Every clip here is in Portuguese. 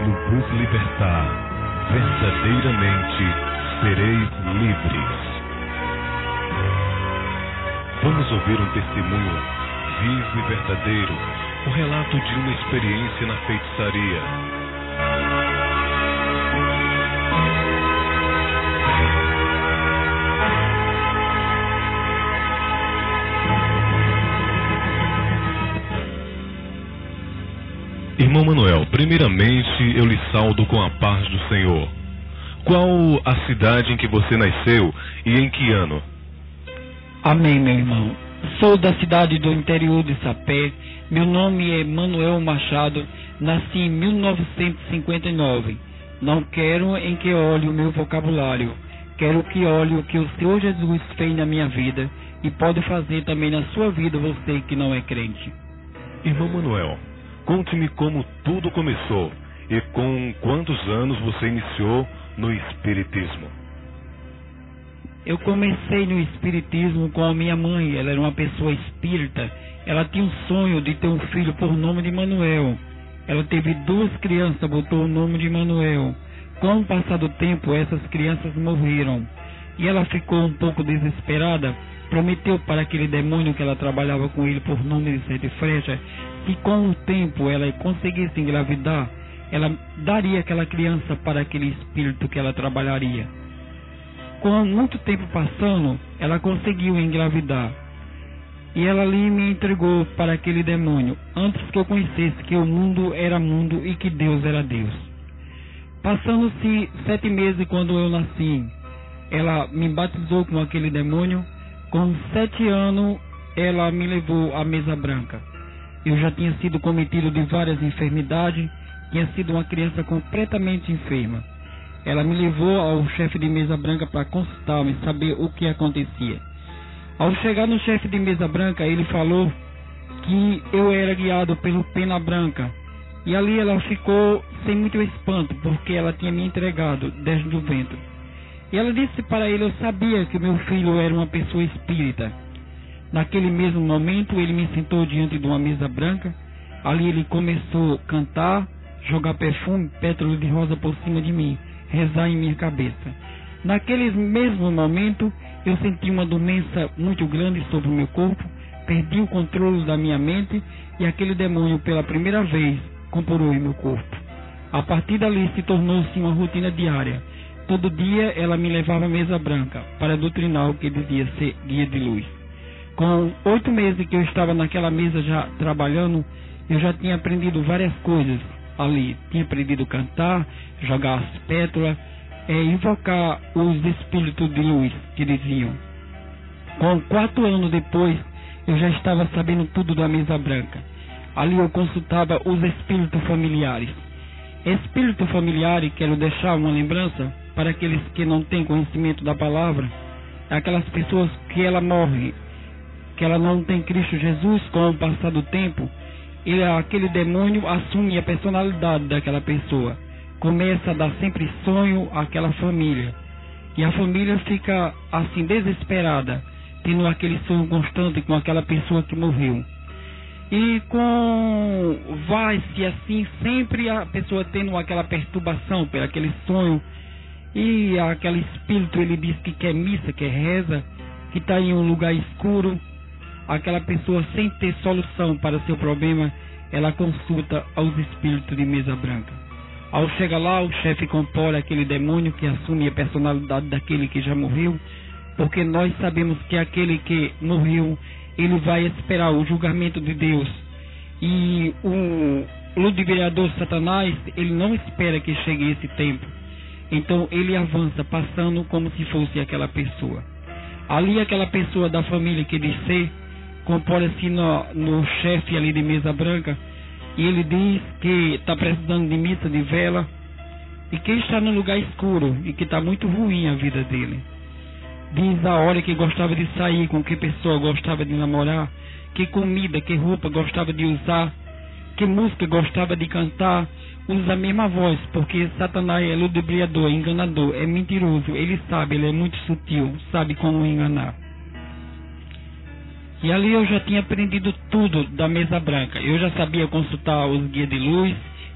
quando vos libertar, verdadeiramente sereis livres. Vamos ouvir um testemunho vivo e verdadeiro, o relato de uma experiência na feitiçaria. Irmão Manuel, primeiramente eu lhe saudo com a paz do Senhor. Qual a cidade em que você nasceu e em que ano? Amém, meu irmão. Sou da cidade do interior de Sapé. Meu nome é Manuel Machado. Nasci em 1959. Não quero em que olhe o meu vocabulário. Quero que olhe o que o Senhor Jesus fez na minha vida e pode fazer também na sua vida, você que não é crente. Irmão Manuel, conte-me como tudo começou e com quantos anos você iniciou no Espiritismo. Eu comecei no Espiritismo com a minha mãe. Ela era uma pessoa espírita. Ela tinha um sonho de ter um filho por nome de Manuel. Ela teve 2 crianças, botou o nome de Manuel. Com o passar do tempo, essas crianças morreram. E ela ficou um pouco desesperada. Prometeu para aquele demônio que ela trabalhava com ele por nome de Sete Frechas, que com o tempo ela conseguisse engravidar, ela daria aquela criança para aquele espírito que ela trabalharia. Com muito tempo passando, ela conseguiu engravidar. E ela ali me entregou para aquele demônio, antes que eu conhecesse que o mundo era mundo e que Deus era Deus. Passando-se 7 meses quando eu nasci, ela me batizou com aquele demônio. Com 7 anos, ela me levou à mesa branca. Eu já tinha sido cometido de várias enfermidades, tinha sido uma criança completamente enferma. Ela me levou ao chefe de mesa branca para consultar-me, saber o que acontecia. Ao chegar no chefe de mesa branca, ele falou que eu era guiado pelo Pena Branca. E ali ela ficou sem muito espanto, porque ela tinha me entregado desde o ventre. E ela disse para ele, eu sabia que meu filho era uma pessoa espírita. Naquele mesmo momento, ele me sentou diante de uma mesa branca. Ali ele começou a cantar, jogar perfume, pétalas de rosa por cima de mim, rezar em minha cabeça. Naquele mesmo momento, eu senti uma doença muito grande sobre o meu corpo, perdi o controle da minha mente e aquele demônio, pela primeira vez, comprou meu corpo. A partir dali, se tornou-se uma rotina diária. Todo dia, ela me levava à mesa branca para doutrinar o que dizia ser guia de luz. Com 8 meses que eu estava naquela mesa já trabalhando, eu já tinha aprendido várias coisas ali. Tinha aprendido a cantar, jogar as pétalas, invocar os espíritos de luz que diziam. Com 4 anos depois, eu já estava sabendo tudo da mesa branca. Ali eu consultava os espíritos familiares. Espírito familiar, quero deixar uma lembrança para aqueles que não têm conhecimento da palavra, aquelas pessoas que ela morre, que ela não tem Cristo Jesus. Com o passar do tempo, aquele demônio assume a personalidade daquela pessoa, começa a dar sempre sonho àquela família, e a família fica assim desesperada, tendo aquele sonho constante com aquela pessoa que morreu. E vai-se assim, sempre a pessoa tendo aquela perturbação por aquele sonho, e aquele espírito, ele diz que quer missa, quer reza, que está em um lugar escuro. Aquela pessoa, sem ter solução para seu problema, ela consulta aos espíritos de mesa branca. Ao chegar lá, o chefe compõe aquele demônio que assume a personalidade daquele que já morreu, porque nós sabemos que aquele que morreu, ele vai esperar o julgamento de Deus. E o ludibriador Satanás, ele não espera que chegue esse tempo. Então ele avança, passando como se fosse aquela pessoa. Ali aquela pessoa da família que diz ser, compõe-se no chefe ali de mesa branca, e ele diz que está precisando de missa, de vela, e que está num lugar escuro, e que está muito ruim a vida dele. Diz a hora que gostava de sair, com que pessoa gostava de namorar, que comida, que roupa gostava de usar, que música gostava de cantar. Usa a mesma voz, porque Satanás é ludibriador, enganador, é mentiroso, ele sabe, ele é muito sutil, sabe como enganar. E ali eu já tinha aprendido tudo da mesa branca. Eu já sabia consultar os guias de luz,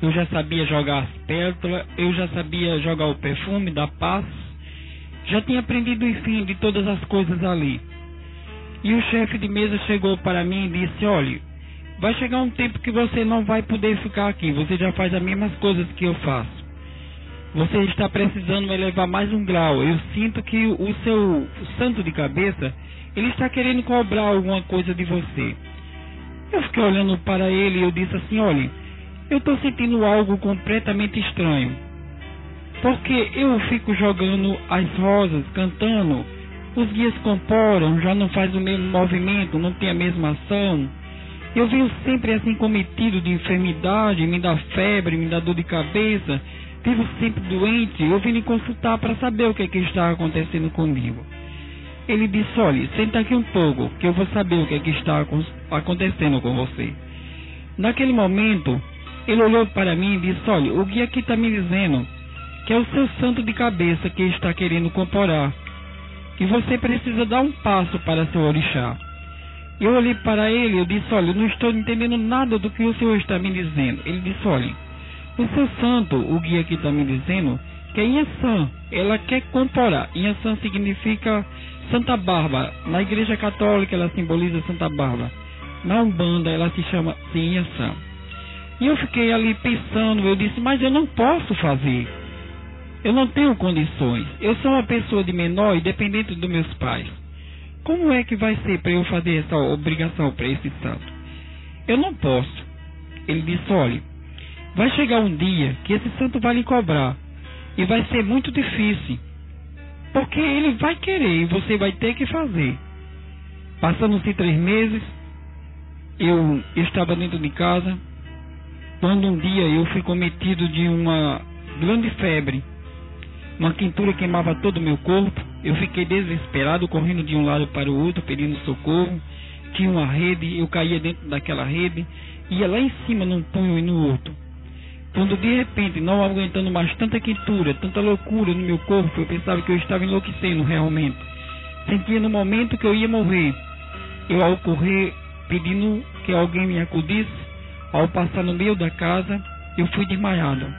eu já sabia jogar as pétalas, eu já sabia jogar o perfume da paz, já tinha aprendido, enfim, de todas as coisas ali. E o chefe de mesa chegou para mim e disse: olha, vai chegar um tempo que você não vai poder ficar aqui, você já faz as mesmas coisas que eu faço. Você está precisando elevar mais um grau. Eu sinto que o seu santo de cabeça, ele está querendo cobrar alguma coisa de você. Eu fiquei olhando para ele e eu disse assim: olha, eu estou sentindo algo completamente estranho. Porque eu fico jogando as rosas, cantando, os guias comporam, já não faz o mesmo movimento, não tem a mesma ação. Eu venho sempre assim cometido de enfermidade, me dá febre, me dá dor de cabeça, vivo sempre doente. Eu vim lhe consultar para saber o que está acontecendo comigo. Ele disse: olha, senta aqui um pouco, que eu vou saber o que está acontecendo com você. Naquele momento, ele olhou para mim e disse: olha, o guia aqui está me dizendo que é o seu santo de cabeça que está querendo corporar, que você precisa dar um passo para seu orixá. Eu olhei para ele e eu disse: olha, eu não estou entendendo nada do que o senhor está me dizendo. Ele disse: olha, o seu santo, o guia aqui está me dizendo que é Inhaçã, ela quer corporar. Inhaçã significa Santa Bárbara. Na igreja católica ela simboliza Santa Bárbara. Na Umbanda ela se chama Inhaçã. E eu fiquei ali pensando, eu disse: mas eu não posso fazer. Eu não tenho condições. Eu sou uma pessoa de menor e dependente dos meus pais. Como é que vai ser para eu fazer essa obrigação para esse santo? Eu não posso. Ele disse: olha, vai chegar um dia que esse santo vai lhe cobrar. E vai ser muito difícil. Porque ele vai querer e você vai ter que fazer. Passando-se 3 meses, eu estava dentro de casa, quando um dia eu fui cometido de uma grande febre. Uma quentura queimava todo o meu corpo. Eu fiquei desesperado, correndo de um lado para o outro, pedindo socorro. Tinha uma rede, eu caía dentro daquela rede, ia lá em cima num punho e no outro. Quando de repente, não aguentando mais tanta quentura, tanta loucura no meu corpo, eu pensava que eu estava enlouquecendo realmente. Sentia no momento que eu ia morrer. Eu, ao correr, pedindo que alguém me acudisse, ao passar no meio da casa, eu fui desmaiado.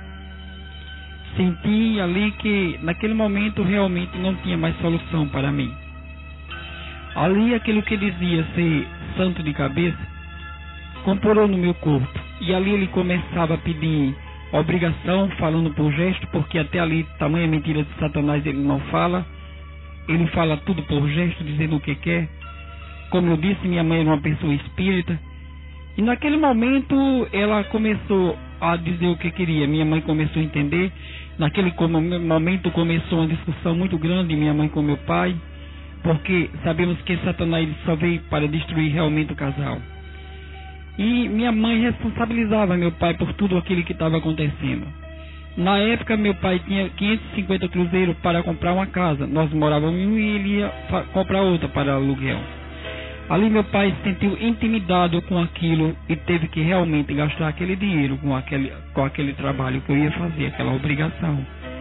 Senti ali que naquele momento realmente não tinha mais solução para mim. Ali aquilo que dizia ser santo de cabeça corporou no meu corpo. E ali ele começava a pedir obrigação, falando por gesto, porque até ali, tamanha mentira de Satanás, ele não fala. Ele fala tudo por gesto, dizendo o que quer. Como eu disse, minha mãe era uma pessoa espírita. E naquele momento ela começou a dizer o que queria. Minha mãe começou a entender. Naquele momento começou uma discussão muito grande, minha mãe com meu pai, porque sabemos que Satanás só veio para destruir realmente o casal. E minha mãe responsabilizava meu pai por tudo aquilo que estava acontecendo. Na época meu pai tinha 550 cruzeiros para comprar uma casa. Nós morávamos em um e ele ia comprar outra para aluguel. Ali meu pai se sentiu intimidado com aquilo e teve que realmente gastar aquele dinheiro com aquele trabalho que eu ia fazer, aquela obrigação.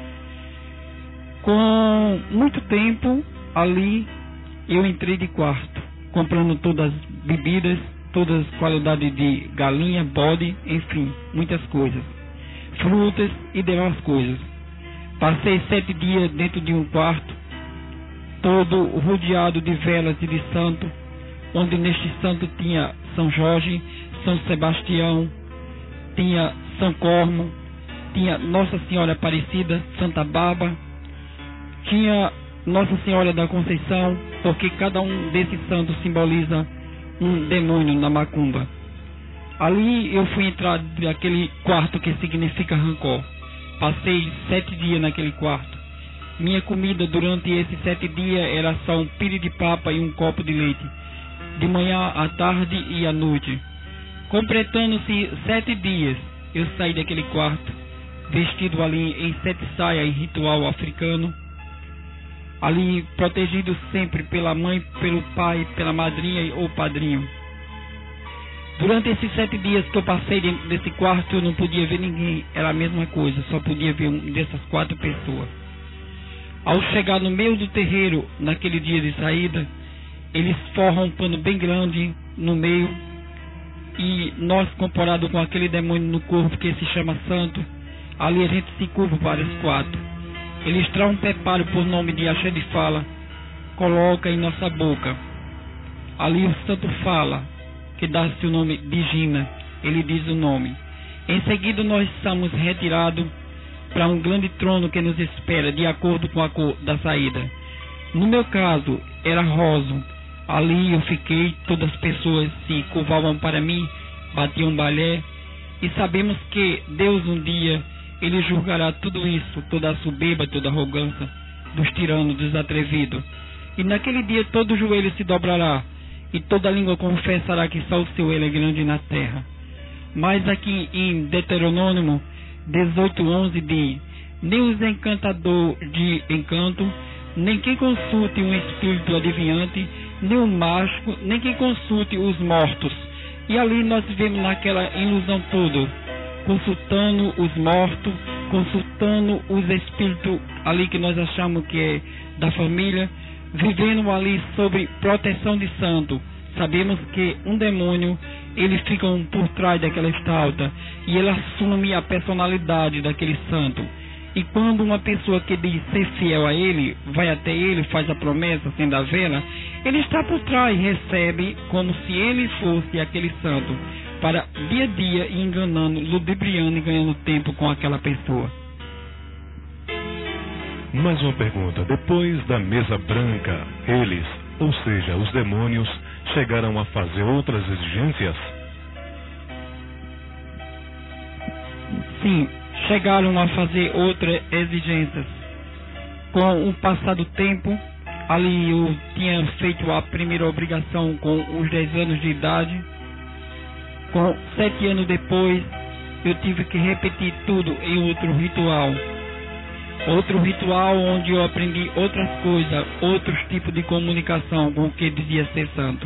Com muito tempo ali eu entrei de quarto, comprando todas as bebidas, todas as qualidades de galinha, bode, enfim, muitas coisas, frutas e demais coisas. Passei 7 dias dentro de um quarto, todo rodeado de velas e de santo, onde neste santo tinha São Jorge, São Sebastião, tinha São Cormo, tinha Nossa Senhora Aparecida, Santa Bárbara, tinha Nossa Senhora da Conceição, porque cada um desses santos simboliza um demônio na macumba. Ali eu fui entrar naquele quarto que significa rancor. Passei 7 dias naquele quarto. Minha comida durante esses 7 dias era só um pire de papa e um copo de leite, de manhã, à tarde e à noite. Completando-se 7 dias, eu saí daquele quarto, vestido ali em 7 saias em ritual africano, ali protegido sempre pela mãe, pelo pai, pela madrinha ou padrinho. Durante esses 7 dias que eu passei dentro desse quarto, eu não podia ver ninguém, era a mesma coisa, só podia ver um dessas 4 pessoas. Ao chegar no meio do terreiro, naquele dia de saída, eles forram um pano bem grande no meio e nós comparado com aquele demônio no corpo que se chama santo, ali a gente se curva para os quatro. Ele extrai um preparo por nome de Axé de Fala, coloca em nossa boca. Ali o santo fala, que dá-se o nome de Gina, ele diz o nome. Em seguida nós somos retirados para um grande trono que nos espera, de acordo com a cor da saída. No meu caso, era rosa. Ali eu fiquei, todas as pessoas se curvavam para mim, batiam balé, e sabemos que Deus um dia, Ele julgará tudo isso, toda a soberba, toda a arrogância dos tiranos, dos atrevidos. E naquele dia todo joelho se dobrará, e toda língua confessará que só o seu Ele é grande na terra. Mas aqui em Deuteronômio 18:11 diz: nem os encantadores de encanto, nem quem consulte um espírito adivinhante, nem o mágico, nem quem consulte os mortos. E ali nós vivemos naquela ilusão toda, consultando os mortos, consultando os espíritos ali que nós achamos que é da família, vivendo ali sobre proteção de santo. Sabemos que um demônio, ele fica por trás daquela estalta e ele assume a personalidade daquele santo. E quando uma pessoa que diz ser fiel a ele, vai até ele, faz a promessa, acende a vela, ele está por trás, recebe como se ele fosse aquele santo, para dia a dia ir enganando, ludibriando e ganhando tempo com aquela pessoa. Mais uma pergunta. Depois da mesa branca, eles, ou seja, os demônios, chegaram a fazer outras exigências? Sim, chegaram a fazer outras exigências. Com o passar do tempo, ali eu tinha feito a primeira obrigação com os 10 anos de idade. Com 7 anos depois, eu tive que repetir tudo em outro ritual. Outro ritual onde eu aprendi outras coisas, outros tipos de comunicação com o que dizia ser santo.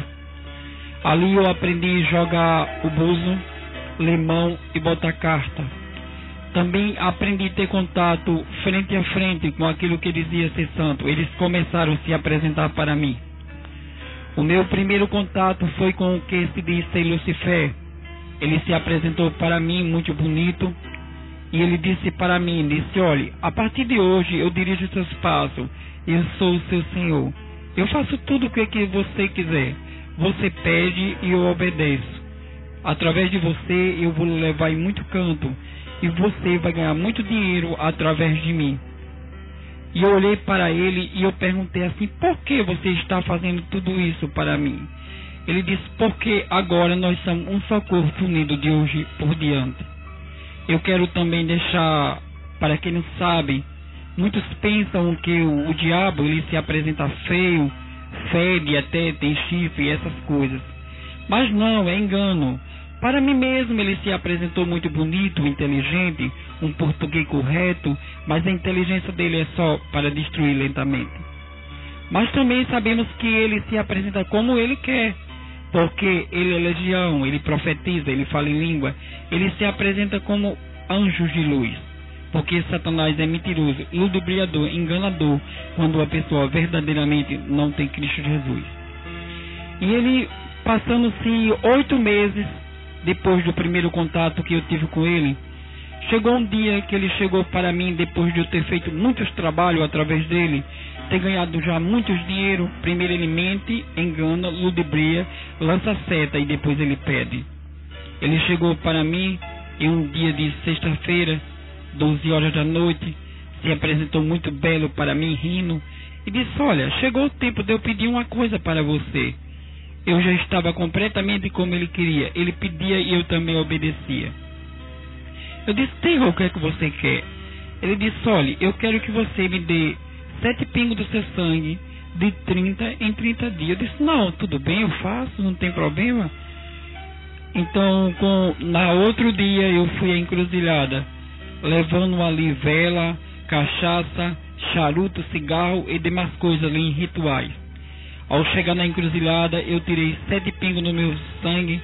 Ali eu aprendi a jogar o buzo, limão e botar carta. Também aprendi a ter contato frente a frente com aquilo que dizia ser santo. Eles começaram a se apresentar para mim. O meu primeiro contato foi com o que se diz ser Lucifer. Ele se apresentou para mim muito bonito. E ele disse para mim, disse: olhe, a partir de hoje eu dirijo os seus passos, eu sou o seu Senhor. Eu faço tudo o que você quiser. Você pede e eu obedeço. Através de você eu vou levar em muito canto. E você vai ganhar muito dinheiro através de mim. E eu olhei para ele e eu perguntei assim: por que você está fazendo tudo isso para mim? Ele disse: porque agora nós somos um só corpo unido de hoje por diante. Eu quero também deixar, para quem não sabe, muitos pensam que o diabo ele se apresenta feio, fede, até tem chifre e essas coisas. Mas não, é engano. Para mim mesmo ele se apresentou muito bonito, inteligente, um português correto, mas a inteligência dele é só para destruir lentamente. Mas também sabemos que ele se apresenta como ele quer, porque ele é legião, ele profetiza, ele fala em língua, ele se apresenta como anjos de luz, porque Satanás é mentiroso, ludibriador, enganador, quando a pessoa verdadeiramente não tem Cristo Jesus. E ele, passando-se 8 meses, depois do primeiro contato que eu tive com ele, chegou um dia que ele chegou para mim, depois de eu ter feito muitos trabalhos através dele, ter ganhado já muitos dinheiro. Primeiro ele mente, engana, ludibria, lança seta e depois ele pede. Ele chegou para mim em um dia de sexta-feira, 12 horas da noite, se apresentou muito belo para mim, rindo, e disse: olha, chegou o tempo de eu pedir uma coisa para você. Eu já estava completamente como ele queria. Ele pedia e eu também obedecia. Eu disse: diga o que é que você quer. Ele disse: olha, eu quero que você me dê 7 pingos do seu sangue de 30 em 30 dias. Eu disse: não, tudo bem, eu faço, não tem problema. Então, na outro dia eu fui à encruzilhada, levando ali vela, cachaça, charuto, cigarro e demais coisas ali em rituais. Ao chegar na encruzilhada, eu tirei 7 pingos no meu sangue.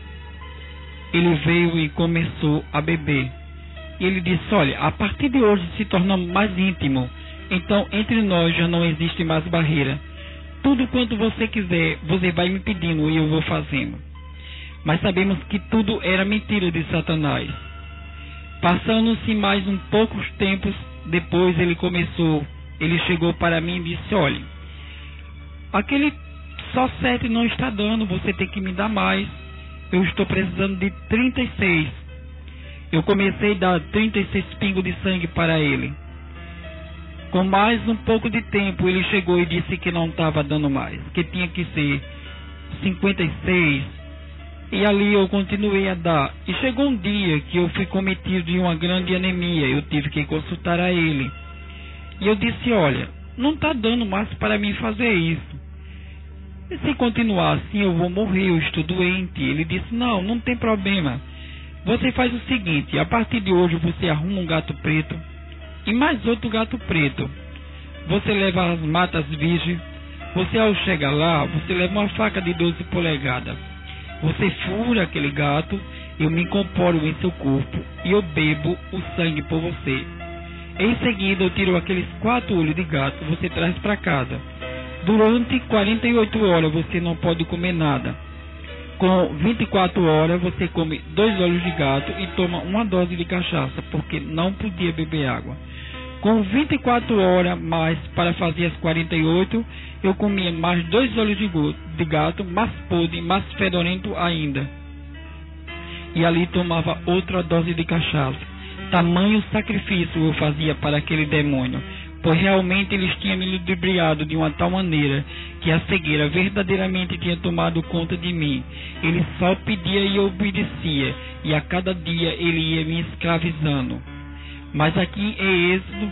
Ele veio e começou a beber. E ele disse: olha, a partir de hoje se tornamos mais íntimo. Então, entre nós já não existe mais barreira. Tudo quanto você quiser, você vai me pedindo e eu vou fazendo. mas sabemos que tudo era mentira de Satanás. Passando-se mais um poucos tempos depois, ele chegou para mim e disse: olha, aquele só 7 não está dando, você tem que me dar mais, eu estou precisando de 36. Eu comecei a dar 36 pingos de sangue para ele. Com mais um pouco de tempo, ele chegou e disse que não estava dando mais, que tinha que ser 56. E ali eu continuei a dar. E chegou um dia que eu fui cometido de uma grande anemia. Eu tive que consultar a ele. E eu disse: olha, não está dando mais para mim fazer isso. E se continuar assim eu vou morrer, eu estou doente. Ele disse: não tem problema. Você faz o seguinte: a partir de hoje você arruma um gato preto e mais outro gato preto. Você leva as matas virgens. Você, ao chegar lá, você leva uma faca de 12 polegadas. Você fura aquele gato, eu me incorporo em seu corpo e eu bebo o sangue por você. Em seguida eu tiro aqueles 4 olhos de gato, você traz para casa. Durante 48 horas você não pode comer nada. Com 24 horas você come 2 olhos de gato e toma uma dose de cachaça, porque não podia beber água. Com 24 horas mais para fazer as 48, eu comia mais 2 olhos de gato, mais podre, mais fedorento ainda. E ali tomava outra dose de cachaça. Tamanho sacrifício eu fazia para aquele demônio, pois realmente eles tinham me ludibriado de uma tal maneira que a cegueira verdadeiramente tinha tomado conta de mim. Ele só pedia e obedecia, e a cada dia ele ia me escravizando. Mas aqui em Êxodo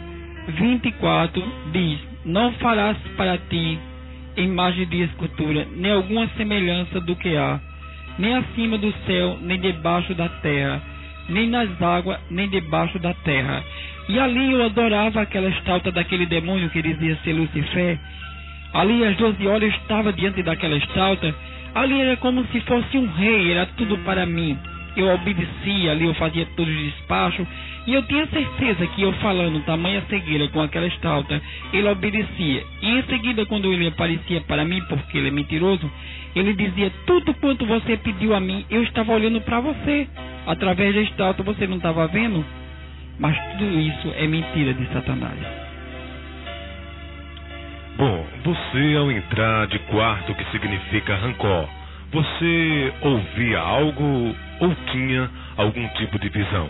24 diz: não farás para ti imagem de escultura, nem alguma semelhança do que há, nem acima do céu, nem debaixo da terra, nem nas águas, nem debaixo da terra. E ali eu adorava aquela estátua daquele demônio que dizia ser Lucifer. Ali às 12 horas eu estava diante daquela estátua. Ali era como se fosse um rei, era tudo para mim. Eu obedecia, ali eu fazia todos os despachos, e eu tinha certeza que eu falando tamanha cegueira com aquela estátua, ele obedecia. E em seguida, quando ele aparecia para mim, porque ele é mentiroso, ele dizia: tudo quanto você pediu a mim, eu estava olhando para você. Através da estátua você não estava vendo? Mas tudo isso é mentira de Satanás. Bom, você ao entrar de quarto, que significa rancor, você ouvia algo ou tinha algum tipo de visão?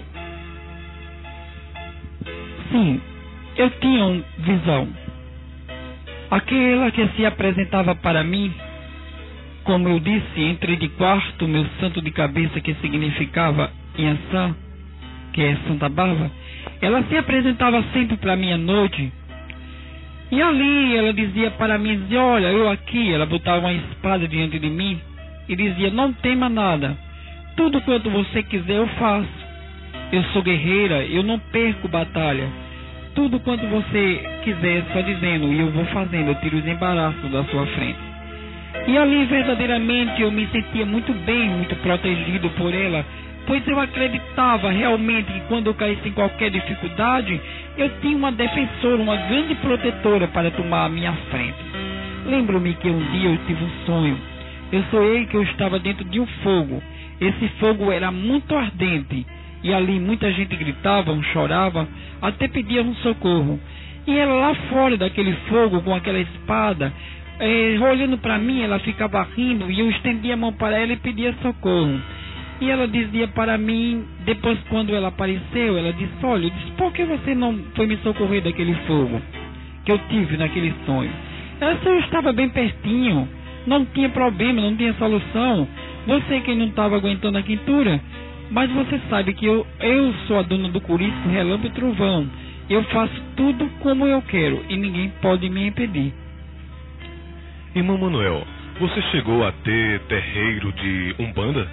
Sim, eu tinha uma visão. Aquela que se apresentava para mim, como eu disse, entrei de quarto, meu santo de cabeça, que significava Iansã, que é Santa Bárbara, ela se apresentava sempre para mim à noite. E ali ela dizia para mim, dizia: olha, eu aqui, ela botava uma espada diante de mim e dizia: não tema nada, tudo quanto você quiser eu faço. Eu sou guerreira, eu não perco batalha. Tudo quanto você quiser, só dizendo, e eu vou fazendo, eu tiro os embaraços da sua frente. E ali verdadeiramente eu me sentia muito bem, muito protegido por ela, pois eu acreditava realmente que quando eu caísse em qualquer dificuldade, eu tinha uma defensora, uma grande protetora para tomar a minha frente. Lembro-me que um dia eu tive um sonho. Eu sonhei que eu estava dentro de um fogo. Esse fogo era muito ardente. E ali muita gente gritava, chorava, até pedia um socorro. E ela lá fora daquele fogo, com aquela espada, olhando para mim, ela ficava rindo, e eu estendia a mão para ela e pedia socorro. E ela dizia para mim, depois quando ela apareceu, ela disse: olha, por que você não foi me socorrer daquele fogo que eu tive naquele sonho? Ela disse: eu estava bem pertinho, não tinha problema, não tinha solução. Você que não estava aguentando a quentura. Mas você sabe que eu sou a dona do corisco, relâmpago e trovão. Eu faço tudo como eu quero e ninguém pode me impedir. Irmão Manuel, você chegou a ter terreiro de Umbanda?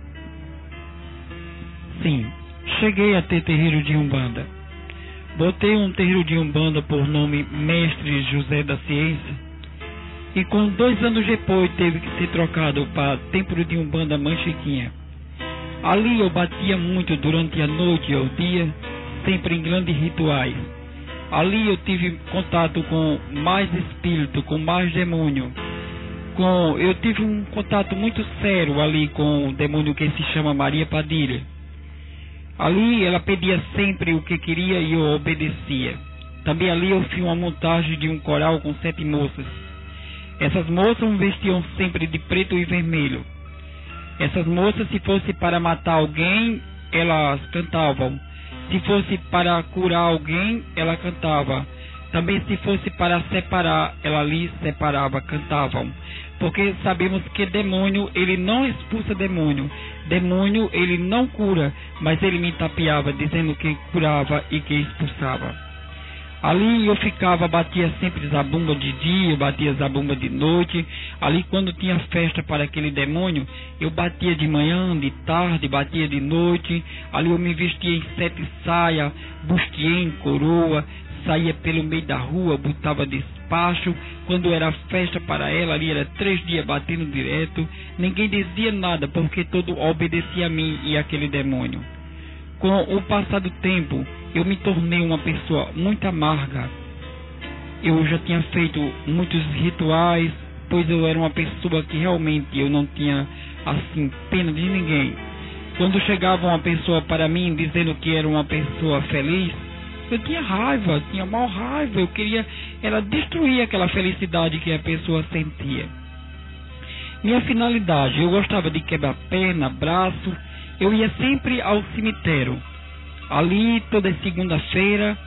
Sim, cheguei a ter terreiro de Umbanda. Botei um terreiro de Umbanda por nome Mestre José da Ciência. E com 2 anos depois teve que ser trocado para Templo de Umbanda Mãe Chiquinha. Ali eu batia muito durante a noite e o dia, sempre em grandes rituais. Ali eu tive contato com mais espírito, com mais demônio. Eu tive um contato muito sério ali com o demônio que se chama Maria Padilha. Ali ela pedia sempre o que queria e eu obedecia. Também ali eu fiz uma montagem de um coral com 7 moças. Essas moças vestiam sempre de preto e vermelho. Essas moças, se fosse para matar alguém, elas cantavam. Se fosse para curar alguém, ela cantava. Também se fosse para separar, ela ali separava, cantavam. Porque sabemos que demônio, ele não expulsa demônio. Demônio, ele não cura, mas ele me tapeava, dizendo que curava e que expulsava. Ali eu ficava, batia sempre zabumba de dia, batia zabumba de noite. Ali quando tinha festa para aquele demônio, eu batia de manhã, de tarde, batia de noite. Ali eu me vestia em 7 saias, bustiei em coroa, saía pelo meio da rua, botava despacho. Quando era festa para ela, ali era 3 dias batendo direto. Ninguém dizia nada, porque todo obedecia a mim e aquele demônio. Com o passar do tempo, eu me tornei uma pessoa muito amarga. Eu já tinha feito muitos rituais, pois eu era uma pessoa que realmente eu não tinha, assim, pena de ninguém. Quando chegava uma pessoa para mim dizendo que era uma pessoa feliz, eu tinha raiva, tinha mal raiva. Eu queria destruir aquela felicidade que a pessoa sentia. Minha finalidade, eu gostava de quebrar perna, braço. Eu ia sempre ao cemitério. Ali toda segunda-feira,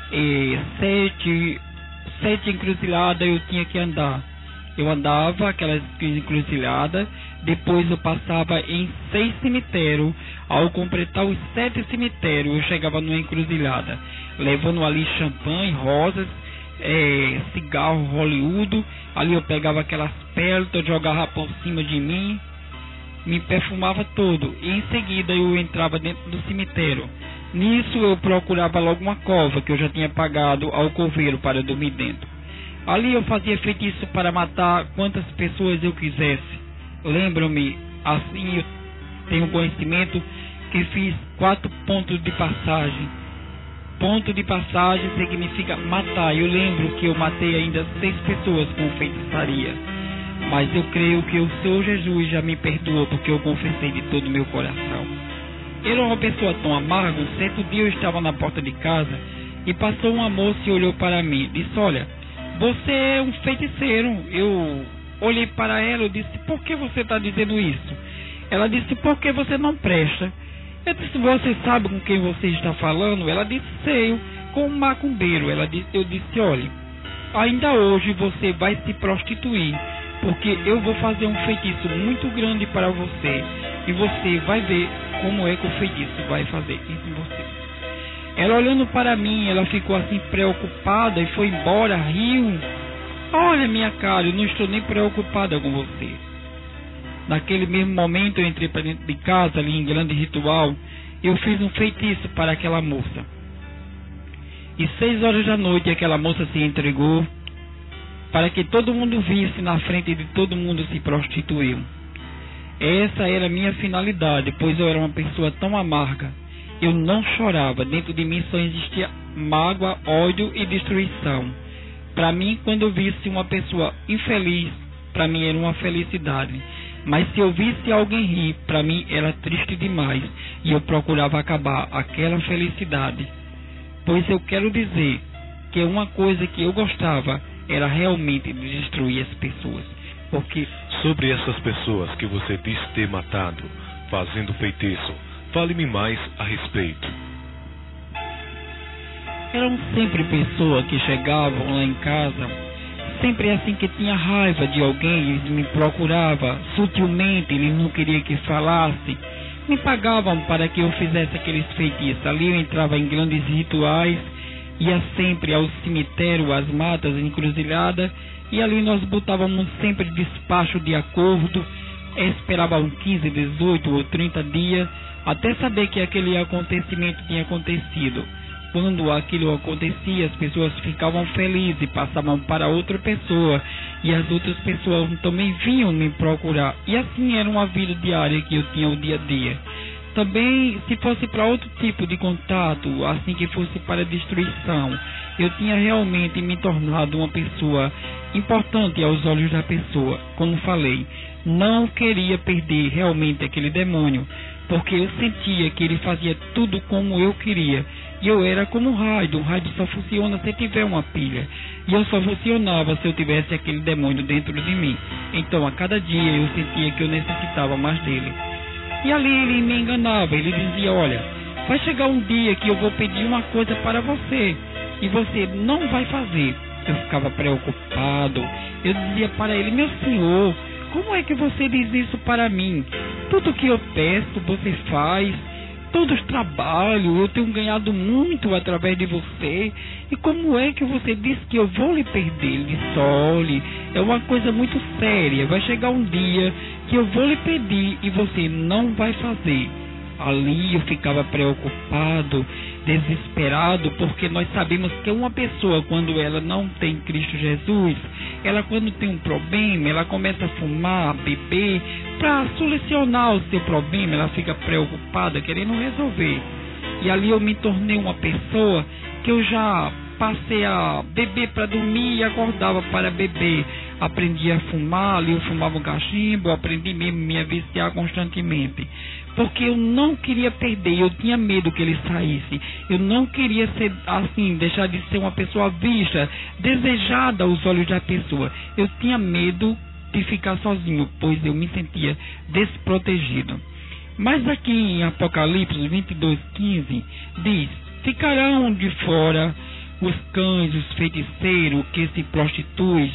7 encruzilhadas eu tinha que andar. Eu andava aquelas encruzilhadas, depois eu passava em 6 cemitérios. Ao completar os 7 cemitérios, eu chegava numa encruzilhada, levando ali champanhe, rosas, cigarro Hollywood. Ali eu pegava aquelas pérolas, jogava por cima de mim, me perfumava todo, e em seguida eu entrava dentro do cemitério. Nisso eu procurava logo uma cova que eu já tinha pagado ao coveiro para dormir dentro. Ali eu fazia feitiço para matar quantas pessoas eu quisesse. Lembro-me, assim eu tenho conhecimento que fiz 4 pontos de passagem. Ponto de passagem significa matar. Eu lembro que eu matei ainda 6 pessoas com feitiçaria. Mas eu creio que o Senhor Jesus já me perdoou, porque eu confessei de todo o meu coração. Era uma pessoa tão amarga. Um certo dia eu estava na porta de casa e passou uma moça e olhou para mim. Disse: olha, você é um feiticeiro. Eu olhei para ela e disse: por que você está dizendo isso? Ela disse: porque você não presta. Eu disse: você sabe com quem você está falando? Ela disse: sei, com um macumbeiro. Eu disse: olha, ainda hoje você vai se prostituir, porque eu vou fazer um feitiço muito grande para você, e você vai ver como é que o feitiço vai fazer isso em você. Ela olhando para mim, ela ficou assim preocupada e foi embora, riu. Olha minha cara, eu não estou nem preocupada com você. Naquele mesmo momento eu entrei para dentro de casa, ali em grande ritual. Eu fiz um feitiço para aquela moça. E 6 horas da noite aquela moça se entregou, para que todo mundo visse, na frente de todo mundo se prostituiu. Essa era a minha finalidade, pois eu era uma pessoa tão amarga. Eu não chorava, dentro de mim só existia mágoa, ódio e destruição. Para mim, quando eu visse uma pessoa infeliz, para mim era uma felicidade. Mas se eu visse alguém rir, para mim era triste demais, e eu procurava acabar aquela felicidade. Pois eu quero dizer que uma coisa que eu gostava era realmente de destruir as pessoas. Porque sobre essas pessoas que você diz ter matado, fazendo feitiço, fale-me mais a respeito. Eram sempre pessoas que chegavam lá em casa, sempre assim que tinha raiva de alguém, eles me procuravam sutilmente, eles não queriam que falasse, me pagavam para que eu fizesse aqueles feitiços. Ali eu entrava em grandes rituais, ia sempre ao cemitério, às matas, encruzilhada, e ali nós botávamos sempre despacho de acordo, esperavam 15, 18 ou 30 dias, até saber que aquele acontecimento tinha acontecido. Quando aquilo acontecia, as pessoas ficavam felizes e passavam para outra pessoa, e as outras pessoas também vinham me procurar, e assim era uma vida diária que eu tinha o dia a dia. Também, se fosse para outro tipo de contato, assim que fosse para destruição, eu tinha realmente me tornado uma pessoa importante aos olhos da pessoa. Como falei, não queria perder realmente aquele demônio, porque eu sentia que ele fazia tudo como eu queria. E eu era como um rádio só funciona se tiver uma pilha. E eu só funcionava se eu tivesse aquele demônio dentro de mim. Então a cada dia eu sentia que eu necessitava mais dele. E ali ele me enganava, ele dizia: olha, vai chegar um dia que eu vou pedir uma coisa para você e você não vai fazer. Eu ficava preocupado, eu dizia para ele: meu senhor, como é que você diz isso para mim? Tudo que eu peço você faz, todos os trabalhos, eu tenho ganhado muito através de você, e como é que você diz que eu vou lhe perder? Ele disse: olhe, é uma coisa muito séria, vai chegar um dia que eu vou lhe pedir e você não vai fazer. Ali eu ficava preocupado, desesperado, porque nós sabemos que uma pessoa, quando ela não tem Cristo Jesus, ela, quando tem um problema, ela começa a fumar, a beber, para solucionar o seu problema, ela fica preocupada, querendo resolver. E ali eu me tornei uma pessoa que eu já passei a beber para dormir e acordava para beber. Aprendi a fumar, ali eu fumava um cachimbo, eu aprendi mesmo a me viciar constantemente. Porque eu não queria perder, eu tinha medo que ele saísse. Eu não queria ser assim, deixar de ser uma pessoa vista, desejada aos olhos da pessoa. Eu tinha medo de ficar sozinho, pois eu me sentia desprotegido. Mas aqui em Apocalipse 22:15 diz: ficarão de fora os cães, os feiticeiros, que se prostituem,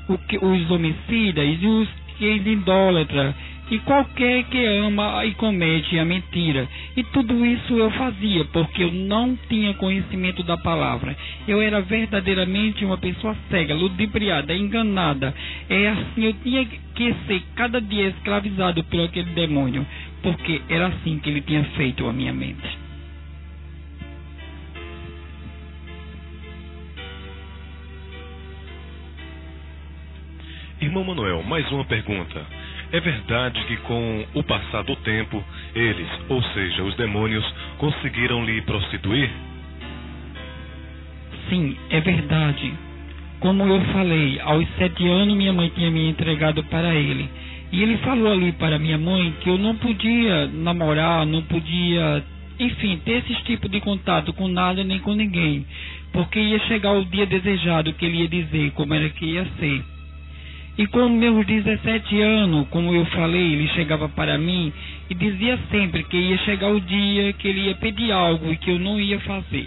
os homicidas e os que idólatras, e qualquer que ama e comete a mentira. E tudo isso eu fazia porque eu não tinha conhecimento da palavra. Eu era verdadeiramente uma pessoa cega, ludibriada, enganada. É assim, eu tinha que ser cada dia escravizado por aquele demônio, porque era assim que ele tinha feito a minha mente. Irmão Manuel, mais uma pergunta. É verdade que com o passar do tempo, eles, ou seja, os demônios, conseguiram lhe prostituir? Sim, é verdade. Como eu falei, aos 7 anos minha mãe tinha me entregado para ele. E ele falou ali para minha mãe que eu não podia namorar, não podia, enfim, ter esse tipo de contato com nada nem com ninguém. Porque ia chegar o dia desejado que ele ia dizer como era que ia ser. E com meus 17 anos, como eu falei, ele chegava para mim e dizia sempre que ia chegar o dia que ele ia pedir algo e que eu não ia fazer.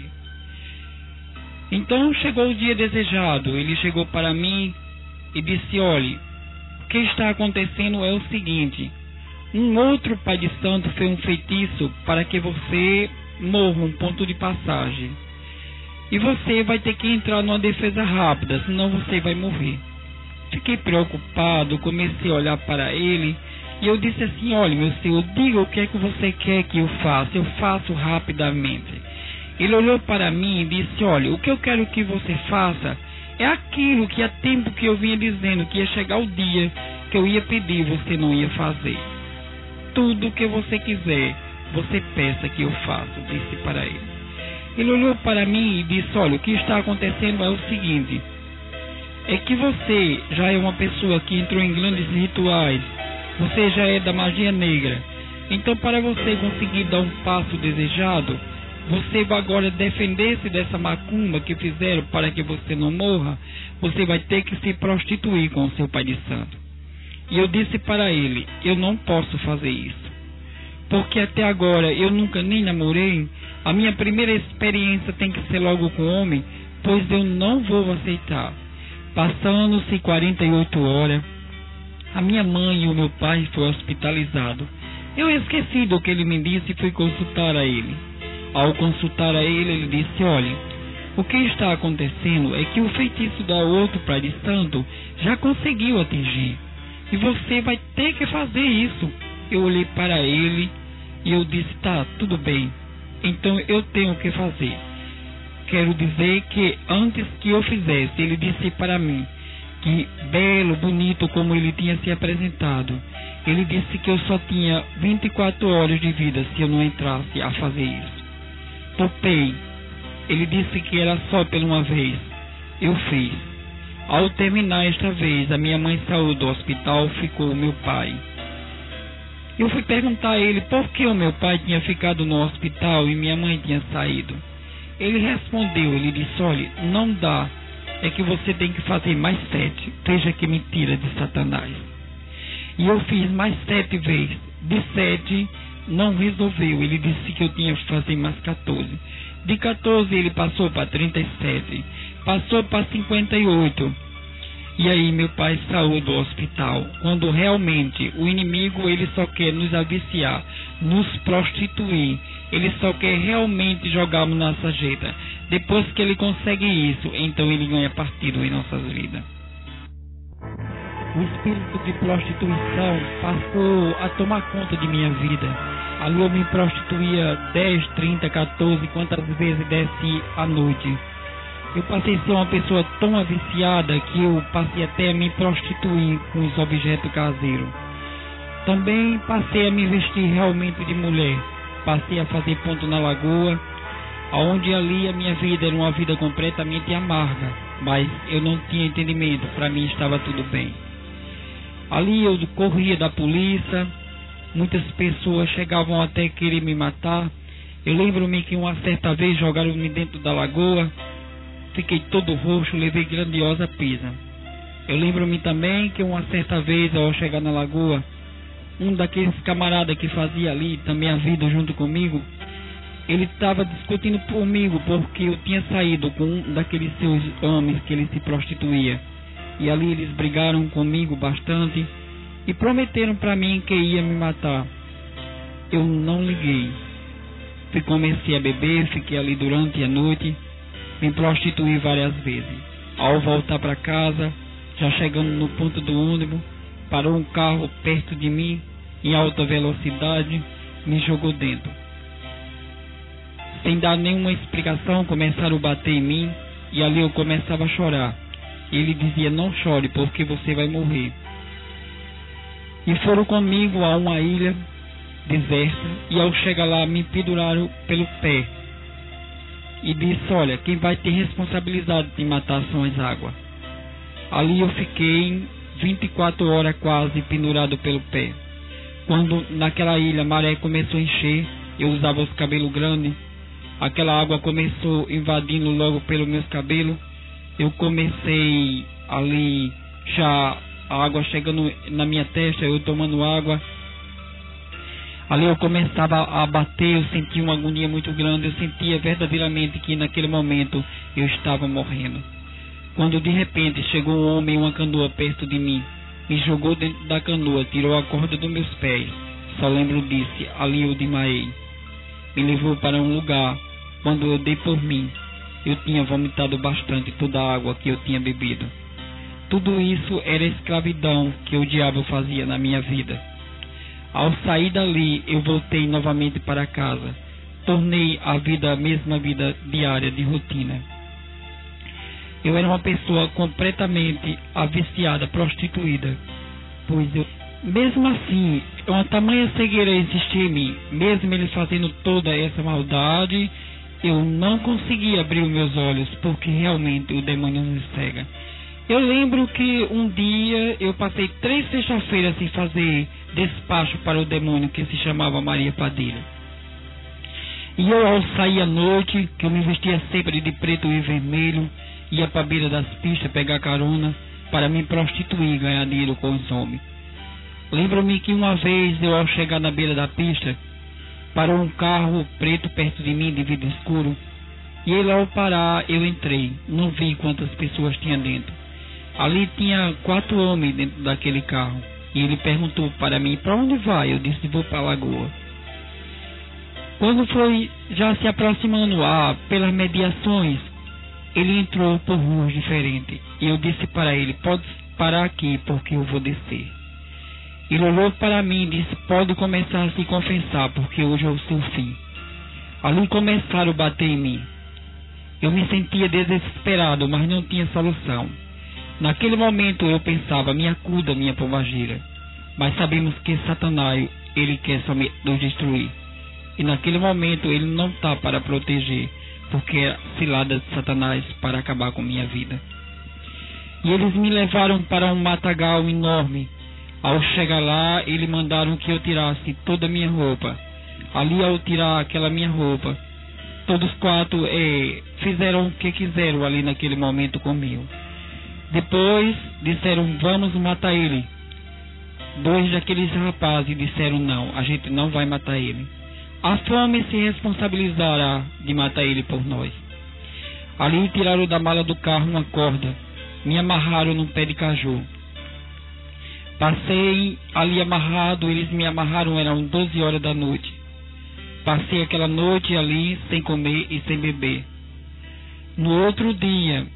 Então chegou o dia desejado, ele chegou para mim e disse: olhe, o que está acontecendo é o seguinte: um outro pai de santo fez um feitiço para que você morra, um ponto de passagem. E você vai ter que entrar numa defesa rápida, senão você vai morrer. Fiquei preocupado, comecei a olhar para ele e eu disse assim: olha, meu senhor, diga o que é que você quer que eu faça, eu faço rapidamente. Ele olhou para mim e disse: olha, o que eu quero que você faça é aquilo que há tempo que eu vinha dizendo, que ia chegar o dia que eu ia pedir, você não ia fazer. Tudo que você quiser, você peça que eu faça, disse para ele. Ele olhou para mim e disse: olha, o que está acontecendo é o seguinte: é que você já é uma pessoa que entrou em grandes rituais, você já é da magia negra. Então, para você conseguir dar um passo desejado, você vai agora defender-se dessa macumba que fizeram para que você não morra. Você vai ter que se prostituir com o seu pai de santo. E eu disse para ele: eu não posso fazer isso, porque até agora eu nunca nem namorei. A minha primeira experiência tem que ser logo com homem, pois eu não vou aceitar. Passando-se 48 horas, a minha mãe e o meu pai foram hospitalizados. Eu esqueci do que ele me disse e fui consultar a ele. Ao consultar a ele, ele disse: olha, o que está acontecendo é que o feitiço da outro pai de santo já conseguiu atingir, e você vai ter que fazer isso. Eu olhei para ele e eu disse: tá, tudo bem, então eu tenho que fazer. Quero dizer que antes que eu fizesse, ele disse para mim que, belo, bonito como ele tinha se apresentado, ele disse que eu só tinha 24 horas de vida se eu não entrasse a fazer isso. Topei. Ele disse que era só por uma vez. Eu fiz. Ao terminar esta vez, a minha mãe saiu do hospital, ficou o meu pai. Eu fui perguntar a ele por que o meu pai tinha ficado no hospital e minha mãe tinha saído. Ele respondeu, ele disse, olha, não dá, é que você tem que fazer mais 7, veja que mentira de Satanás. E eu fiz mais 7 vezes, de 7 não resolveu, ele disse que eu tinha que fazer mais 14. De 14 ele passou para 37, passou para 58. E aí meu pai saiu do hospital, quando realmente o inimigo ele só quer nos aviciar, nos prostituir, ele só quer realmente jogar na nossa sarjeta. Depois que ele consegue isso, então ele ganha partido em nossas vidas. O espírito de prostituição passou a tomar conta de minha vida. Ali eu me prostituía 10, 30, 14, quantas vezes desce à noite. Eu passei a ser uma pessoa tão aviciada que eu passei até a me prostituir com os objetos caseiros. Também passei a me vestir realmente de mulher. Passei a fazer ponto na lagoa, onde ali a minha vida era uma vida completamente amarga. Mas eu não tinha entendimento, para mim estava tudo bem. Ali eu corria da polícia, muitas pessoas chegavam até querer me matar. Eu lembro-me que uma certa vez jogaram-me dentro da lagoa. Fiquei todo roxo, levei grandiosa pisa. Eu lembro-me também que uma certa vez, ao chegar na lagoa, um daqueles camaradas que fazia ali também a vida junto comigo, ele estava discutindo comigo porque eu tinha saído com um daqueles seus homens que ele se prostituía. E ali eles brigaram comigo bastante e prometeram para mim que ia me matar. Eu não liguei. Comecei a beber, fiquei ali durante a noite. Me prostituí várias vezes. Ao voltar para casa, já chegando no ponto do ônibus, parou um carro perto de mim, em alta velocidade, me jogou dentro. Sem dar nenhuma explicação, começaram a bater em mim, e ali eu começava a chorar. Ele dizia, não chore, porque você vai morrer. E foram comigo a uma ilha deserta, e ao chegar lá, me penduraram pelo pé. E disse, olha, quem vai ter responsabilidade de matar são as águas. Ali eu fiquei 24 horas quase pendurado pelo pé. Quando naquela ilha a maré começou a encher, eu usava os cabelos grandes, aquela água começou invadindo logo pelos meus cabelos. Eu comecei ali, já a água chegando na minha testa, eu tomando água. Ali eu começava a bater, eu sentia uma agonia muito grande, eu sentia verdadeiramente que naquele momento eu estava morrendo. Quando de repente chegou um homem em uma canoa perto de mim, me jogou dentro da canoa, tirou a corda dos meus pés, só lembro disso, ali eu desmaiei. Me levou para um lugar, quando eu dei por mim, eu tinha vomitado bastante toda a água que eu tinha bebido. Tudo isso era a escravidão que o diabo fazia na minha vida. Ao sair dali, eu voltei novamente para casa. Tornei a vida a mesma vida diária de rotina. Eu era uma pessoa completamente aviciada, prostituída. Pois eu, mesmo assim, uma tamanha cegueira existia em mim. Mesmo ele fazendo toda essa maldade, eu não conseguia abrir os meus olhos, porque realmente o demônio me cega. Eu lembro que um dia eu passei 3 sextas-feiras sem fazer despacho para o demônio que se chamava Maria Padilha. E eu, ao sair à noite, que eu me vestia sempre de preto e vermelho, ia para a beira das pistas pegar carona para me prostituir e ganhar dinheiro com os homens. Lembro-me que uma vez eu, ao chegar na beira da pista, parou um carro preto perto de mim, de vidro escuro, e ele, ao parar, eu entrei. Não vi quantas pessoas tinha dentro. Ali tinha 4 homens dentro daquele carro. E ele perguntou para mim, para onde vai? Eu disse, vou para a lagoa. Quando foi já se aproximando pelas mediações, ele entrou por ruas diferentes. E eu disse para ele, pode parar aqui, porque eu vou descer. Ele olhou para mim e disse, pode começar a se confessar, porque hoje é o seu fim. Ali começaram a bater em mim. Eu me sentia desesperado, mas não tinha solução. Naquele momento eu pensava, me acuda, minha pombagira. Mas sabemos que Satanás, ele quer somente nos destruir. E naquele momento ele não está para proteger, porque é cilada de Satanás para acabar com minha vida. E eles me levaram para um matagal enorme. Ao chegar lá, eles mandaram que eu tirasse toda a minha roupa. Ali, ao tirar aquela minha roupa, todos quatro fizeram o que quiseram ali naquele momento comigo. Depois disseram, vamos matar ele. Dois daqueles rapazes disseram, não, a gente não vai matar ele. A fome se responsabilizará de matar ele por nós. Ali tiraram da mala do carro uma corda, me amarraram num pé de caju. Passei ali amarrado, eles me amarraram, eram 12 horas da noite. Passei aquela noite ali sem comer e sem beber. No outro dia,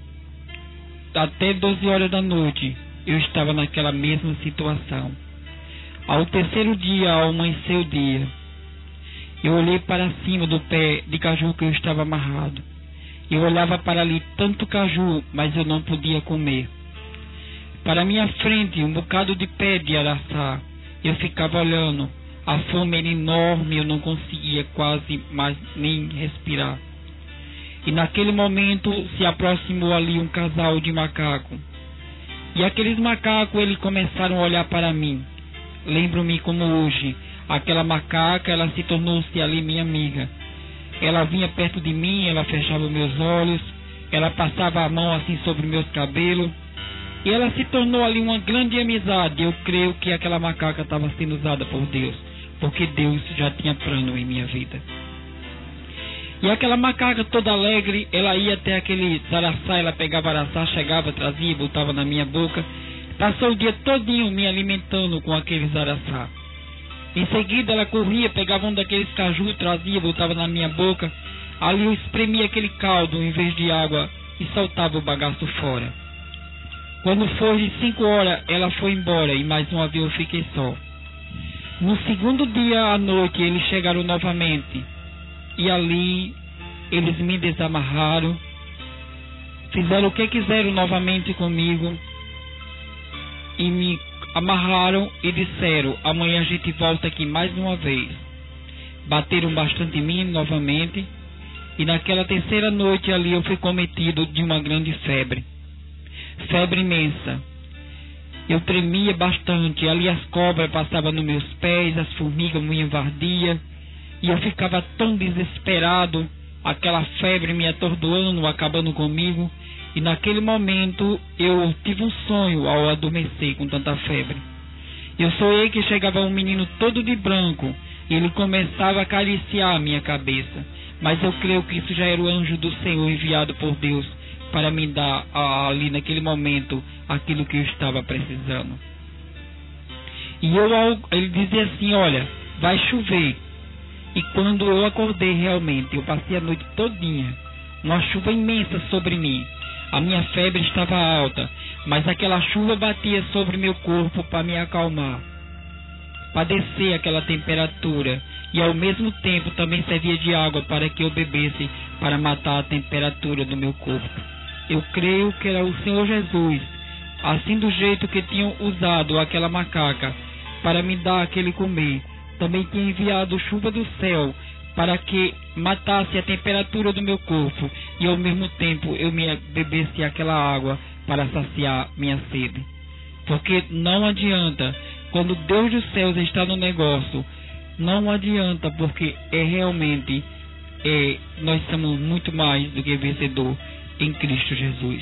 até 12 horas da noite, eu estava naquela mesma situação. Ao terceiro dia, ao amanhecer o dia, eu olhei para cima do pé de caju que eu estava amarrado. Eu olhava para ali tanto caju, mas eu não podia comer. Para minha frente, um bocado de pé de araçá. Eu ficava olhando. A fome era enorme, eu não conseguia quase mais nem respirar. E naquele momento se aproximou ali um casal de macacos. E aqueles macacos, eles começaram a olhar para mim. Lembro-me como hoje, aquela macaca, ela se tornou-se ali minha amiga. Ela vinha perto de mim, ela fechava meus olhos, ela passava a mão assim sobre meus cabelos. E ela se tornou ali uma grande amizade. Eu creio que aquela macaca estava sendo usada por Deus, porque Deus já tinha plano em minha vida. E aquela macaca toda alegre, ela ia até aquele araçá, ela pegava araçá, chegava, trazia, botava na minha boca. Passou o dia todinho me alimentando com aqueles araçá. Em seguida ela corria, pegava um daqueles caju, trazia, botava na minha boca. Ali eu espremia aquele caldo em vez de água e soltava o bagaço fora. Quando foi de 5 horas, ela foi embora e mais uma vez eu fiquei só. No segundo dia à noite, eles chegaram novamente. E ali, eles me desamarraram. Fizeram o que quiseram novamente comigo. E me amarraram e disseram, amanhã a gente volta aqui mais uma vez. Bateram bastante em mim novamente. E naquela terceira noite ali, eu fui cometido de uma grande febre. Febre imensa. Eu tremia bastante. Ali as cobras passavam nos meus pés, as formigas me invardiam. E eu ficava tão desesperado, aquela febre me atordoando, acabando comigo. E naquele momento eu tive um sonho ao adormecer com tanta febre. Eu sonhei que chegava um menino todo de branco e ele começava a acariciar a minha cabeça. Mas eu creio que isso já era o anjo do Senhor enviado por Deus para me dar ali naquele momento aquilo que eu estava precisando. E ele dizia assim, olha, vai chover. E quando eu acordei realmente, eu passei a noite todinha, uma chuva imensa sobre mim. A minha febre estava alta, mas aquela chuva batia sobre meu corpo para me acalmar, para descer aquela temperatura. E ao mesmo tempo também servia de água para que eu bebesse, para matar a temperatura do meu corpo. Eu creio que era o Senhor Jesus, assim do jeito que tinham usado aquela macaca para me dar aquele comer. Também tinha enviado chuva do céu para que matasse a temperatura do meu corpo e ao mesmo tempo eu me bebesse aquela água para saciar minha sede. Porque não adianta, quando Deus dos céus está no negócio, não adianta, porque realmente nós somos muito mais do que vencedor em Cristo Jesus.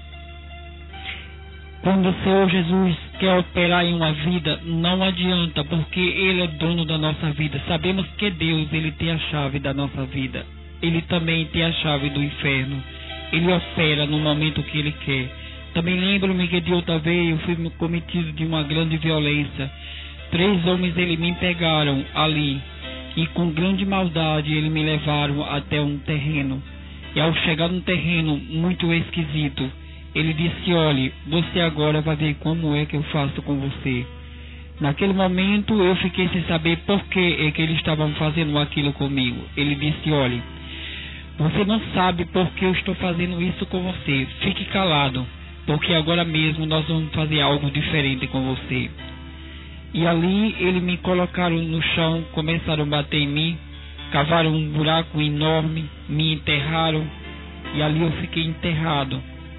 Quando o Senhor Jesus quer operar em uma vida, não adianta, porque Ele é dono da nossa vida. Sabemos que Deus, Ele tem a chave da nossa vida. Ele também tem a chave do inferno. Ele opera no momento que Ele quer. Também lembro-me que de outra vez eu fui cometido de uma grande violência. 3 homens, eles me pegaram ali e com grande maldade eles me levaram até um terreno. E ao chegar num terreno muito esquisito, ele disse, olhe, você agora vai ver como é que eu faço com você. Naquele momento eu fiquei sem saber por que é que eles estavam fazendo aquilo comigo. Ele disse, olhe, você não sabe por que eu estou fazendo isso com você. Fique calado, porque agora mesmo nós vamos fazer algo diferente com você. E ali eles me colocaram no chão, começaram a bater em mim, cavaram um buraco enorme, me enterraram, e ali eu fiquei enterrado.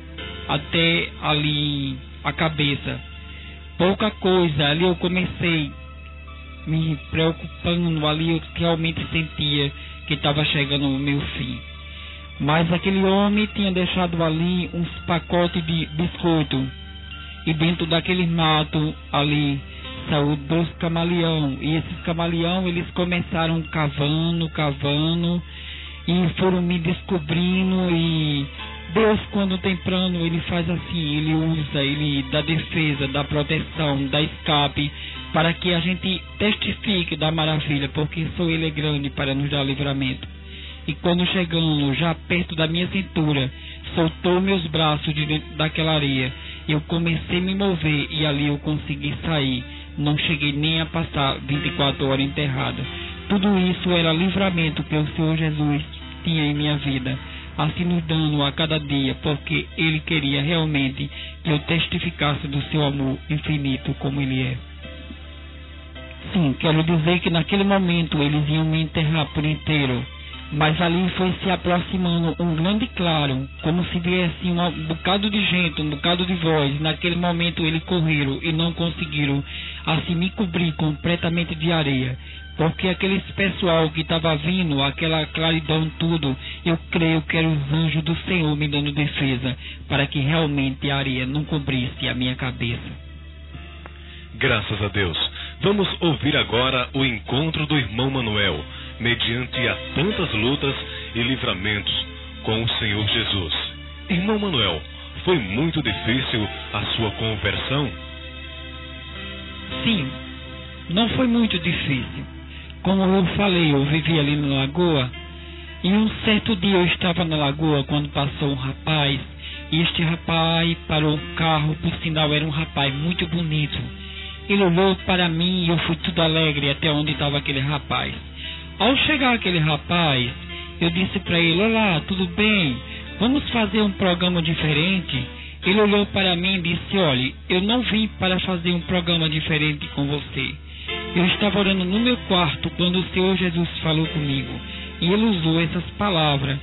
até ali a cabeça. Pouca coisa, ali eu comecei me preocupando, ali eu realmente sentia que estava chegando o meu fim. Mas aquele homem tinha deixado ali uns pacotes de biscoito, e dentro daquele mato ali saiu 2 camaleão, e esses camaleão eles começaram cavando, e foram me descobrindo. E Deus, quando tem plano, ele faz assim, ele dá defesa, dá proteção, dá escape, para que a gente testifique da maravilha, porque só ele é grande para nos dar livramento. E quando chegando já perto da minha cintura, soltou meus braços de dentro daquela areia, eu comecei a me mover, e ali eu consegui sair. Não cheguei nem a passar 24 horas enterrada. Tudo isso era livramento que o Senhor Jesus tinha em minha vida, assim nos dando a cada dia, porque Ele queria realmente que eu testificasse do seu amor infinito como Ele é. Sim, quero dizer que naquele momento eles iam me enterrar por inteiro, mas ali foi se aproximando um grande claro, como se viesse um bocado de gente, um bocado de voz. Naquele momento eles correram e não conseguiram assim me cobrir completamente de areia, porque aqueles pessoal que estava vindo, aquela claridão tudo, eu creio que eram os anjos do Senhor me dando defesa, para que realmente a areia não cobrisse a minha cabeça. Graças a Deus. Vamos ouvir agora o encontro do irmão Manuel, mediante a tantas lutas e livramentos com o Senhor Jesus. Irmão Manuel, foi muito difícil a sua conversão? Sim, não foi muito difícil. Como eu falei, eu vivi ali na lagoa, e um certo dia eu estava na lagoa quando passou um rapaz, e este rapaz parou um carro, por sinal era um rapaz muito bonito. Ele olhou para mim e eu fui tudo alegre até onde estava aquele rapaz. Ao chegar aquele rapaz, eu disse para ele: olá, tudo bem? Vamos fazer um programa diferente? Ele olhou para mim e disse: olha, eu não vim para fazer um programa diferente com você. Eu estava orando no meu quarto quando o Senhor Jesus falou comigo, e Ele usou essas palavras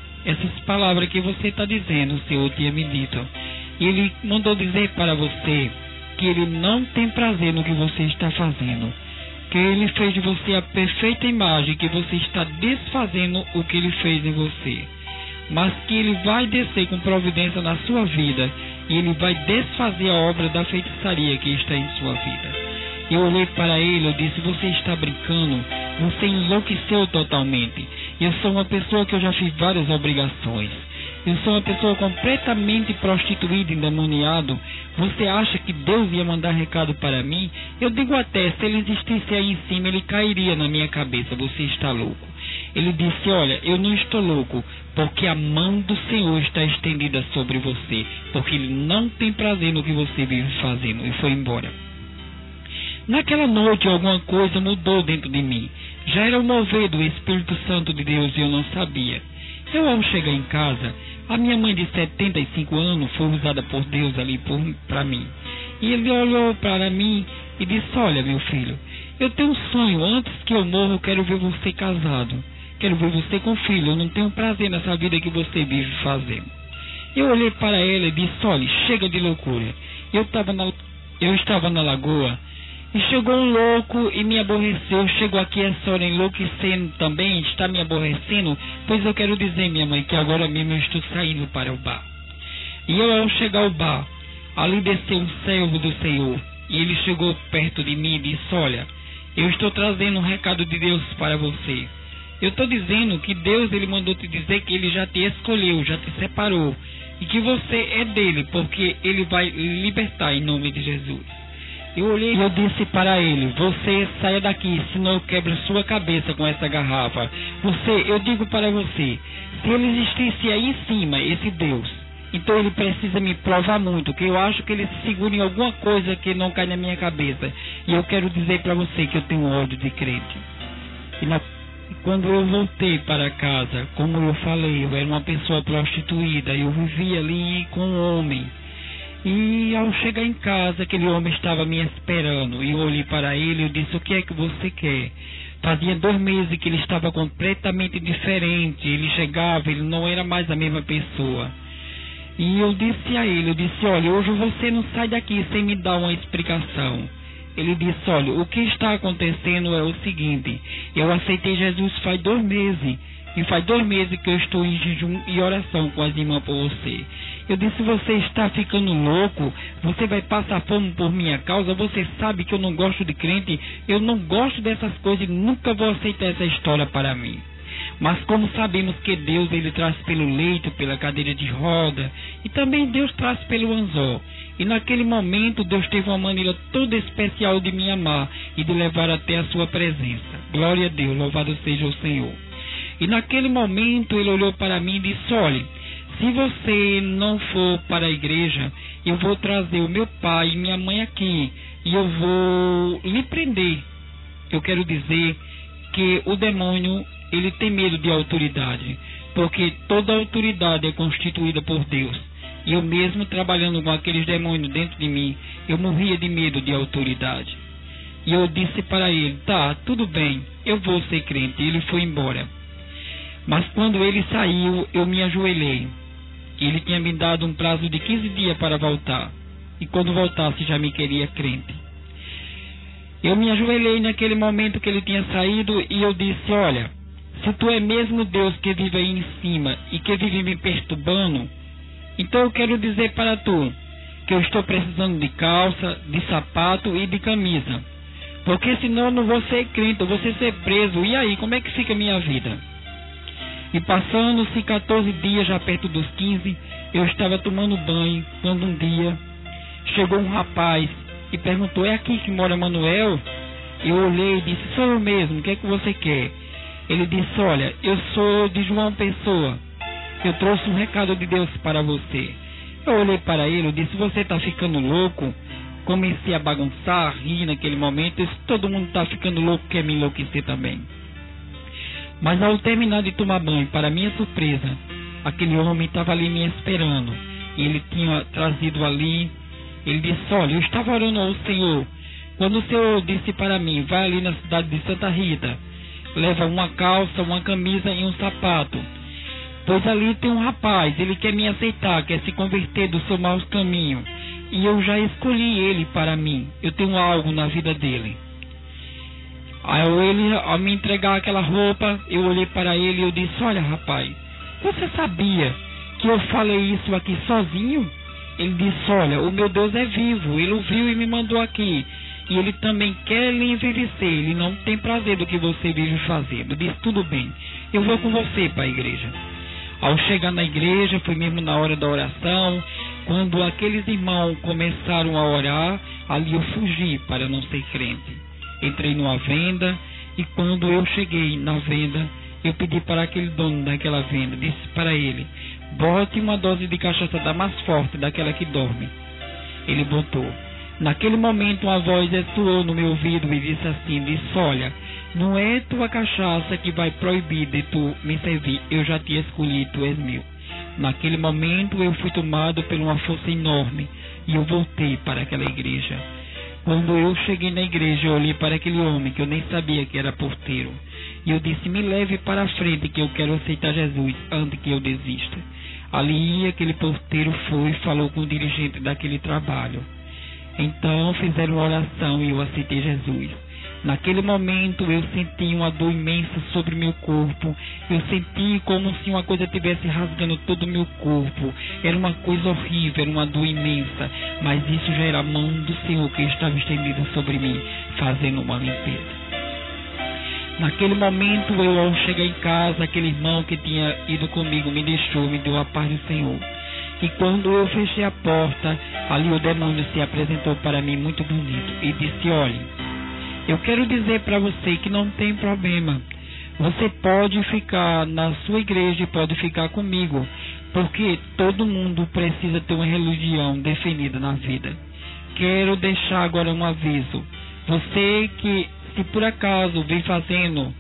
que você está dizendo, o Senhor tinha me dito. E Ele mandou dizer para você que Ele não tem prazer no que você está fazendo, que Ele fez de você a perfeita imagem, que você está desfazendo o que Ele fez em você, mas que Ele vai descer com providência na sua vida, e Ele vai desfazer a obra da feitiçaria que está em sua vida. Eu olhei para ele, eu disse: você está brincando, você enlouqueceu totalmente. Eu sou uma pessoa que eu já fiz várias obrigações. Eu sou uma pessoa completamente prostituída, endemoniado. Você acha que Deus ia mandar recado para mim? Eu digo até, se ele existisse aí em cima, ele cairia na minha cabeça. Você está louco. Ele disse: olha, eu não estou louco, porque a mão do Senhor está estendida sobre você, porque Ele não tem prazer no que você vive fazendo. E foi embora. Naquela noite alguma coisa mudou dentro de mim. Já era o mover do Espírito Santo de Deus e eu não sabia. Eu, ao chegar em casa, a minha mãe de 75 anos foi usada por Deus ali para mim. E ele olhou para mim e disse: olha, meu filho, eu tenho um sonho, antes que eu morra eu quero ver você casado. Quero ver você com filho, eu não tenho prazer nessa vida que você vive fazendo. Eu olhei para ela e disse: olha, chega de loucura. Eu estava na lagoa, e chegou um louco e me aborreceu. Chegou aqui essa hora enlouquecendo também, está me aborrecendo. Pois eu quero dizer, minha mãe, que agora mesmo eu estou saindo para o bar. E eu, ao chegar ao bar, ali desceu um servo do Senhor, e ele chegou perto de mim e disse: olha, eu estou trazendo um recado de Deus para você. Eu estou dizendo que Deus, Ele mandou te dizer que Ele já te escolheu, já te separou, e que você é dele, porque Ele vai libertar em nome de Jesus. Eu olhei e eu disse para ele: você saia daqui, senão eu quebro sua cabeça com essa garrafa. Eu digo para você, se ele existisse aí em cima, esse Deus, então ele precisa me provar muito, que eu acho que ele se segura em alguma coisa que não cai na minha cabeça. E eu quero dizer para você que eu tenho ódio de crente. E quando eu voltei para casa, como eu falei, eu era uma pessoa prostituída, eu vivia ali com um homem. E ao chegar em casa, aquele homem estava me esperando. E eu olhei para ele e eu disse: o que é que você quer? Fazia 2 meses que ele estava completamente diferente. Ele chegava, ele não era mais a mesma pessoa. E eu disse a ele, olha, hoje você não sai daqui sem me dar uma explicação. Ele disse, olha, o que está acontecendo é o seguinte, eu aceitei Jesus faz 2 meses, e faz 2 meses que eu estou em jejum e oração com as irmãs por você. Eu disse, você está ficando louco, você vai passar fome por minha causa, você sabe que eu não gosto de crente, eu não gosto dessas coisas e nunca vou aceitar essa história para mim. Mas como sabemos que Deus, ele traz pelo leito, pela cadeira de roda, e também Deus traz pelo anzol. E naquele momento Deus teve uma maneira toda especial de me amar e de levar até a sua presença. Glória a Deus, louvado seja o Senhor. E naquele momento ele olhou para mim e disse, olha, se você não for para a igreja, eu vou trazer o meu pai e minha mãe aqui, e eu vou lhe prender. Eu quero dizer que o demônio, ele tem medo de autoridade, porque toda autoridade é constituída por Deus. E eu mesmo trabalhando com aqueles demônios dentro de mim, eu morria de medo de autoridade. E eu disse para ele, tá, tudo bem, eu vou ser crente. E ele foi embora. Mas quando ele saiu, eu me ajoelhei. Ele tinha me dado um prazo de 15 dias para voltar. E quando voltasse já me queria crente. Eu me ajoelhei naquele momento que ele tinha saído e eu disse, olha, se tu é mesmo Deus que vive aí em cima e que vive me perturbando, então eu quero dizer para tu que eu estou precisando de calça, de sapato e de camisa. Porque senão eu não vou ser crente, eu vou ser preso. E aí, como é que fica a minha vida? E passando-se 14 dias, já perto dos 15, eu estava tomando banho, quando um dia chegou um rapaz e perguntou, é aqui que mora Manuel? Eu olhei e disse, sou eu mesmo, o que é que você quer? Ele disse, olha, eu sou de João Pessoa, eu trouxe um recado de Deus para você. Eu olhei para ele e disse, você está ficando louco? Comecei a bagunçar, rir naquele momento, disse, todo mundo está ficando louco, quer me enlouquecer também. Mas ao terminar de tomar banho, para minha surpresa, aquele homem estava ali me esperando. E ele tinha trazido ali, ele disse, olha, eu estava orando ao Senhor, quando o Senhor disse para mim, vai ali na cidade de Santa Rita, leva uma calça, uma camisa e um sapato. Pois ali tem um rapaz, ele quer me aceitar, quer se converter do seu mau caminho. E eu já escolhi ele para mim, eu tenho algo na vida dele. Ao me entregar aquela roupa, eu olhei para ele e eu disse, olha rapaz, você sabia que eu falei isso aqui sozinho? Ele disse, olha, o meu Deus é vivo, ele o viu e me mandou aqui. E ele também quer lhe envelhecer, ele não tem prazer do que você vive fazendo. Eu disse, tudo bem, eu vou com você para a igreja. Ao chegar na igreja, foi mesmo na hora da oração, quando aqueles irmãos começaram a orar, ali eu fugi para não ser crente. Entrei numa venda e quando eu cheguei na venda, eu pedi para aquele dono daquela venda, disse para ele, bote uma dose de cachaça da mais forte, daquela que dorme. Ele botou. Naquele momento uma voz ressoou no meu ouvido e disse assim, disse, olha, não é tua cachaça que vai proibir de tu me servir, eu já te escolhi, tu és meu. Naquele momento eu fui tomado por uma força enorme e eu voltei para aquela igreja. Quando eu cheguei na igreja, eu olhei para aquele homem que eu nem sabia que era porteiro. E eu disse, me leve para a frente que eu quero aceitar Jesus antes que eu desista. Ali aquele porteiro foi e falou com o dirigente daquele trabalho. Então fizeram uma oração e eu aceitei Jesus. Naquele momento eu senti uma dor imensa sobre meu corpo. Eu senti como se uma coisa estivesse rasgando todo o meu corpo. Era uma coisa horrível, era uma dor imensa. Mas isso já era a mão do Senhor que estava estendida sobre mim, fazendo uma limpeza. Naquele momento eu, ao chegar em casa, aquele irmão que tinha ido comigo me deixou, me deu a paz do Senhor. E quando eu fechei a porta, ali o demônio se apresentou para mim muito bonito e disse, olhe, eu quero dizer para você que não tem problema. Você pode ficar na sua igreja e pode ficar comigo, porque todo mundo precisa ter uma religião definida na vida. Quero deixar agora um aviso. Você que, se por acaso vem fazendo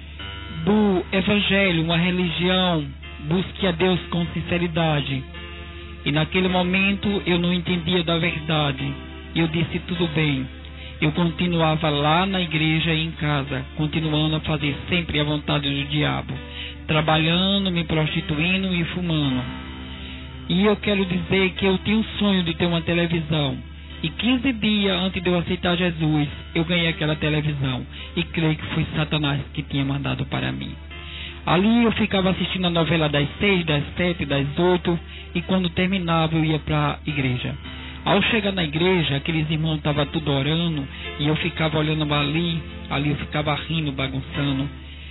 do evangelho uma religião, busque a Deus com sinceridade. E naquele momento eu não entendia da verdade. Eu disse, tudo bem. Eu continuava lá na igreja e em casa, continuando a fazer sempre a vontade do diabo, trabalhando, me prostituindo e fumando. E eu quero dizer que eu tinha um sonho de ter uma televisão. E 15 dias antes de eu aceitar Jesus, eu ganhei aquela televisão. E creio que foi Satanás que tinha mandado para mim. Ali eu ficava assistindo a novela das 6, das 7, das 8. E quando terminava eu ia para a igreja. Ao chegar na igreja, aqueles irmãos estavam tudo orando. E eu ficava olhando ali eu ficava rindo, bagunçando.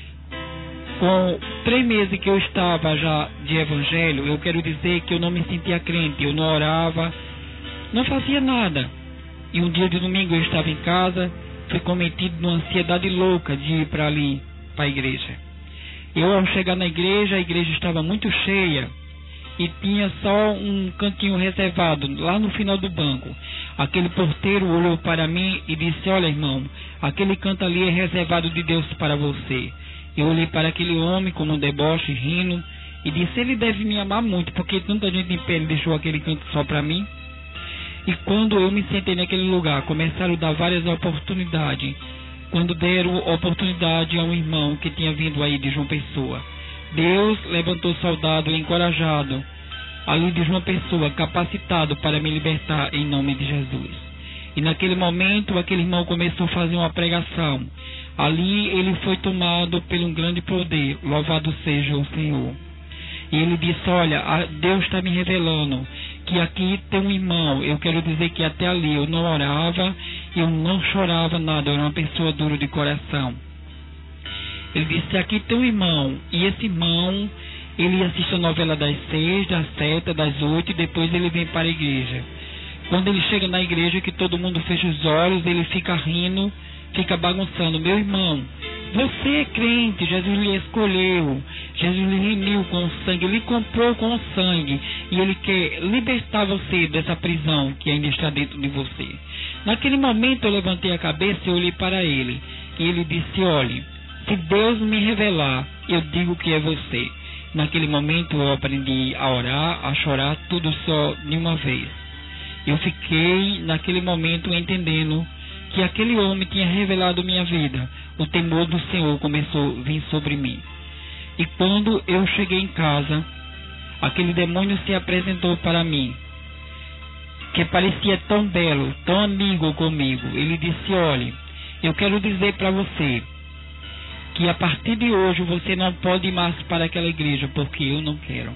Com 3 meses que eu estava já de evangelho, eu quero dizer que eu não me sentia crente. Eu não orava, não fazia nada. E um dia de domingo eu estava em casa, fui cometido numa ansiedade louca de ir para ali, para a igreja. Eu, ao chegar na igreja, a igreja estava muito cheia e tinha só um cantinho reservado lá no final do banco. Aquele porteiro olhou para mim e disse: olha, irmão, aquele canto ali é reservado de Deus para você. Eu olhei para aquele homem com um deboche, rindo, e disse: ele deve me amar muito, porque tanta gente em pé deixou aquele canto só para mim. E quando eu me sentei naquele lugar, começaram a dar várias oportunidades. Quando deram oportunidade a um irmão que tinha vindo aí de João Pessoa, Deus levantou soldado encorajado ali de João Pessoa, capacitado para me libertar em nome de Jesus. E naquele momento, aquele irmão começou a fazer uma pregação. Ali ele foi tomado por um grande poder, louvado seja o Senhor. E ele disse: olha, Deus está me revelando que aqui tem um irmão. Eu quero dizer que até ali eu não orava, eu não chorava nada, eu era uma pessoa dura de coração. Ele disse: aqui tem um irmão, e esse irmão, ele assiste a novela das 6, das 7, das 8, e depois ele vem para a igreja. Quando ele chega na igreja, que todo mundo fecha os olhos, ele fica rindo, fica bagunçando: meu irmão, você é crente, Jesus lhe escolheu, Jesus lhe remiu com o sangue, ele comprou com o sangue, e ele quer libertar você dessa prisão que ainda está dentro de você. Naquele momento eu levantei a cabeça e olhei para ele, e ele disse: olhe, se Deus me revelar, eu digo que é você. Naquele momento eu aprendi a orar, a chorar, tudo só de uma vez. Eu fiquei naquele momento entendendo que aquele homem tinha revelado minha vida. O temor do Senhor começou a vir sobre mim. E quando eu cheguei em casa, aquele demônio se apresentou para mim, que parecia tão belo, tão amigo comigo. Ele disse: olhe, eu quero dizer para você que a partir de hoje você não pode ir mais para aquela igreja, porque eu não quero.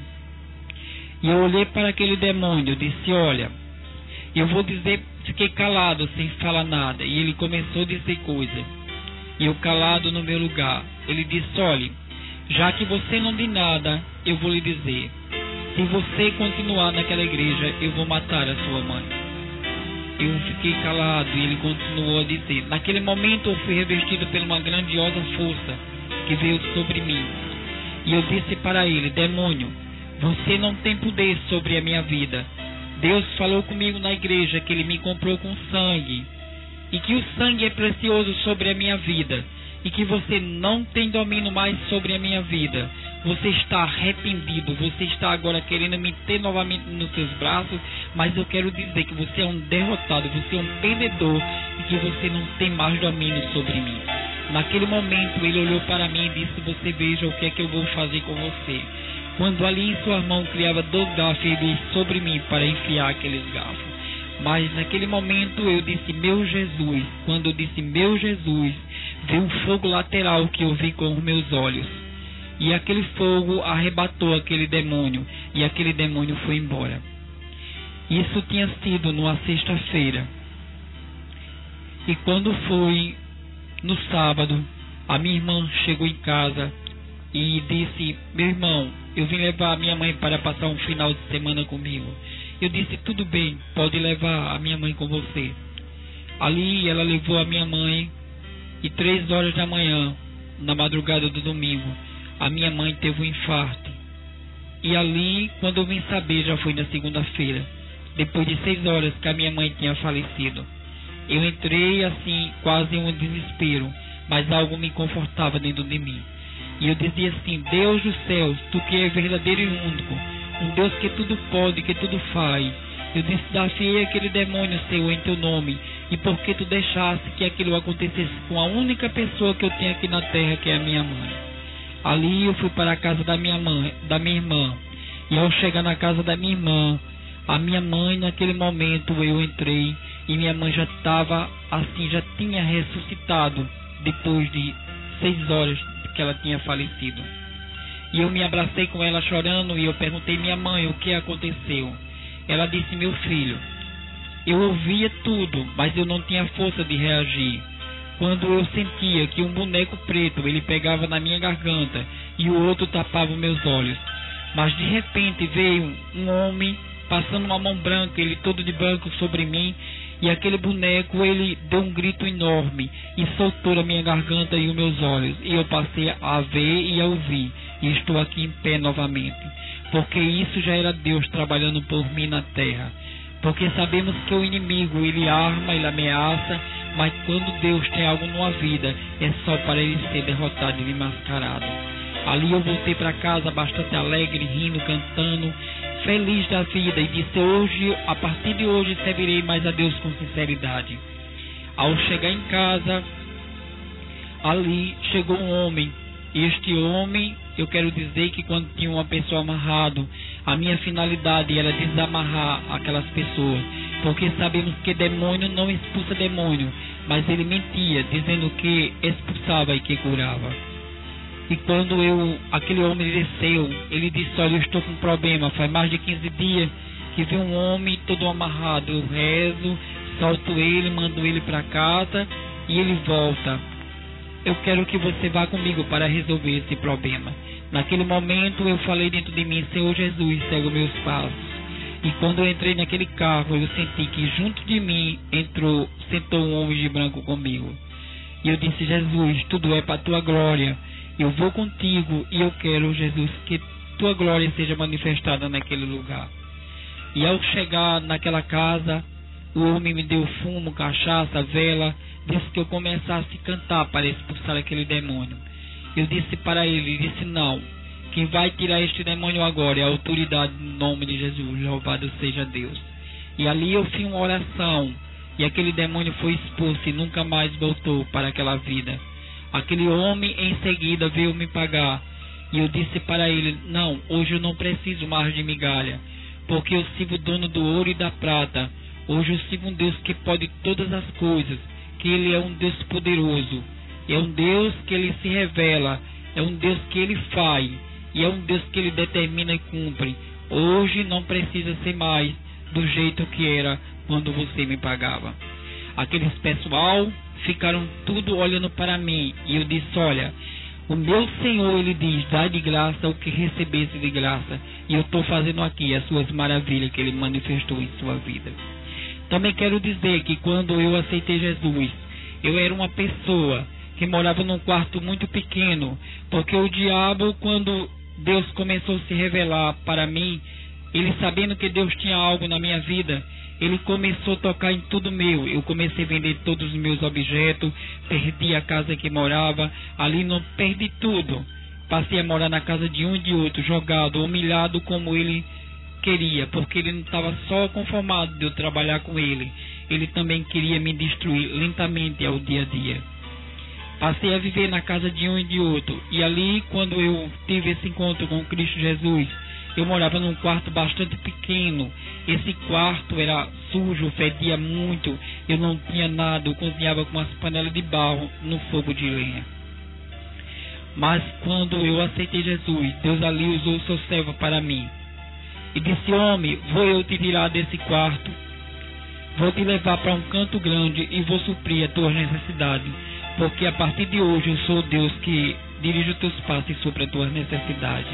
E eu olhei para aquele demônio e disse: olha, eu vou dizer. Fiquei calado, sem falar nada, e ele começou a dizer coisa, e eu calado no meu lugar. Ele disse: olhe, já que você não diz nada, eu vou lhe dizer, se você continuar naquela igreja, eu vou matar a sua mãe. Eu fiquei calado e ele continuou a dizer. Naquele momento eu fui revestido por uma grandiosa força que veio sobre mim, e eu disse para ele: demônio, você não tem poder sobre a minha vida. Deus falou comigo na igreja que ele me comprou com sangue, e que o sangue é precioso sobre a minha vida, e que você não tem domínio mais sobre a minha vida. Você está arrependido, você está agora querendo me ter novamente nos seus braços, mas eu quero dizer que você é um derrotado, você é um perdedor, e que você não tem mais domínio sobre mim. Naquele momento ele olhou para mim e disse: você veja o que é que eu vou fazer com você. Quando ali em sua mão criava 2 garfos, ele disse sobre mim para enfiar aqueles garfos. Mas naquele momento eu disse: meu Jesus. Quando eu disse meu Jesus, veio um fogo lateral que eu vi com os meus olhos. E aquele fogo arrebatou aquele demônio, e aquele demônio foi embora. Isso tinha sido numa sexta-feira. E quando foi no sábado, a minha irmã chegou em casa e disse: meu irmão, eu vim levar a minha mãe para passar um final de semana comigo. Eu disse: tudo bem, pode levar a minha mãe com você. Ali ela levou a minha mãe, e 3 horas da manhã, na madrugada do domingo, a minha mãe teve um infarto. E ali, quando eu vim saber, já foi na segunda-feira, depois de 6 horas que a minha mãe tinha falecido. Eu entrei assim, quase em um desespero, mas algo me confortava dentro de mim. E eu dizia assim: Deus dos céus, tu que é verdadeiro e único, um Deus que tudo pode, que tudo faz. Eu desafiei aquele demônio, Senhor, em teu nome, e porque tu deixasse que aquilo acontecesse com a única pessoa que eu tenho aqui na terra, que é a minha mãe. Ali eu fui para a casa da minha irmã, E ao chegar na casa da minha irmã, a minha mãe, naquele momento eu entrei e minha mãe já estava assim, já tinha ressuscitado depois de 6 horas que ela tinha falecido. E eu me abracei com ela chorando e eu perguntei: minha mãe, o que aconteceu? Ela disse: meu filho, eu ouvia tudo, mas eu não tinha força de reagir. Quando eu sentia que um boneco preto, ele pegava na minha garganta e o outro tapava os meus olhos. Mas de repente veio um homem passando uma mão branca, ele todo de branco sobre mim, e aquele boneco, ele deu um grito enorme e soltou a minha garganta e os meus olhos, e eu passei a ver e a ouvir, e estou aqui em pé novamente, porque isso já era Deus trabalhando por mim na terra. Porque sabemos que o inimigo, ele arma, ele ameaça, mas quando Deus tem algo numa vida, é só para ele ser derrotado e mascarado. Ali eu voltei para casa bastante alegre, rindo, cantando, feliz da vida, e disse: hoje, a partir de hoje, servirei mais a Deus com sinceridade. Ao chegar em casa, ali chegou um homem. Este homem, eu quero dizer que quando tinha uma pessoa amarrado, a minha finalidade era desamarrar aquelas pessoas, porque sabemos que demônio não expulsa demônio, mas ele mentia, dizendo que expulsava e que curava. E quando aquele homem desceu, ele disse: olha, eu estou com um problema, faz mais de 15 dias que vi um homem todo amarrado, eu rezo, solto ele, mando ele para casa e ele volta. Eu quero que você vá comigo para resolver esse problema. Naquele momento eu falei dentro de mim: Senhor Jesus, segue os meus passos. E quando eu entrei naquele carro, eu senti que junto de mim sentou um homem de branco comigo. E eu disse: Jesus, tudo é para a tua glória. Eu vou contigo e eu quero, Jesus, que tua glória seja manifestada naquele lugar. E ao chegar naquela casa, o homem me deu fumo, cachaça, vela, disse que eu começasse a cantar para expulsar aquele demônio. Eu disse para ele, disse: não, quem vai tirar este demônio agora é a autoridade no nome de Jesus, louvado seja Deus. E ali eu fiz uma oração e aquele demônio foi expulso e nunca mais voltou para aquela vida. Aquele homem em seguida veio me pagar e eu disse para ele: não, hoje eu não preciso mais de migalha, porque eu sirvo o dono do ouro e da prata. Hoje eu sirvo um Deus que pode todas as coisas, que ele é um Deus poderoso, é um Deus que ele se revela, é um Deus que ele faz e é um Deus que ele determina e cumpre. Hoje não precisa ser mais do jeito que era quando você me pagava. Aqueles pessoal ficaram tudo olhando para mim e eu disse: olha, o meu Senhor, ele diz: dá de graça o que recebesse de graça, e eu estou fazendo aqui as suas maravilhas que ele manifestou em sua vida. Também quero dizer que quando eu aceitei Jesus, eu era uma pessoa que morava num quarto muito pequeno, porque o diabo, quando Deus começou a se revelar para mim, ele sabendo que Deus tinha algo na minha vida, ele começou a tocar em tudo meu. Eu comecei a vender todos os meus objetos, perdi a casa que morava, ali não perdi tudo. Passei a morar na casa de um e de outro, jogado, humilhado como ele queria, porque ele não estava só conformado de eu trabalhar com ele, ele também queria me destruir lentamente ao dia a dia. Passei a viver na casa de um e de outro, e ali, quando eu tive esse encontro com Cristo Jesus, eu morava num quarto bastante pequeno. Esse quarto era sujo, fedia muito, eu não tinha nada, eu cozinhava com umas panelas de barro no fogo de lenha. Mas quando eu aceitei Jesus, Deus ali usou o seu servo para mim e disse: homem, vou eu te tirar desse quarto, vou te levar para um canto grande e vou suprir as tuas necessidades, porque a partir de hoje eu sou Deus que dirige os teus passos e supre as tuas necessidades.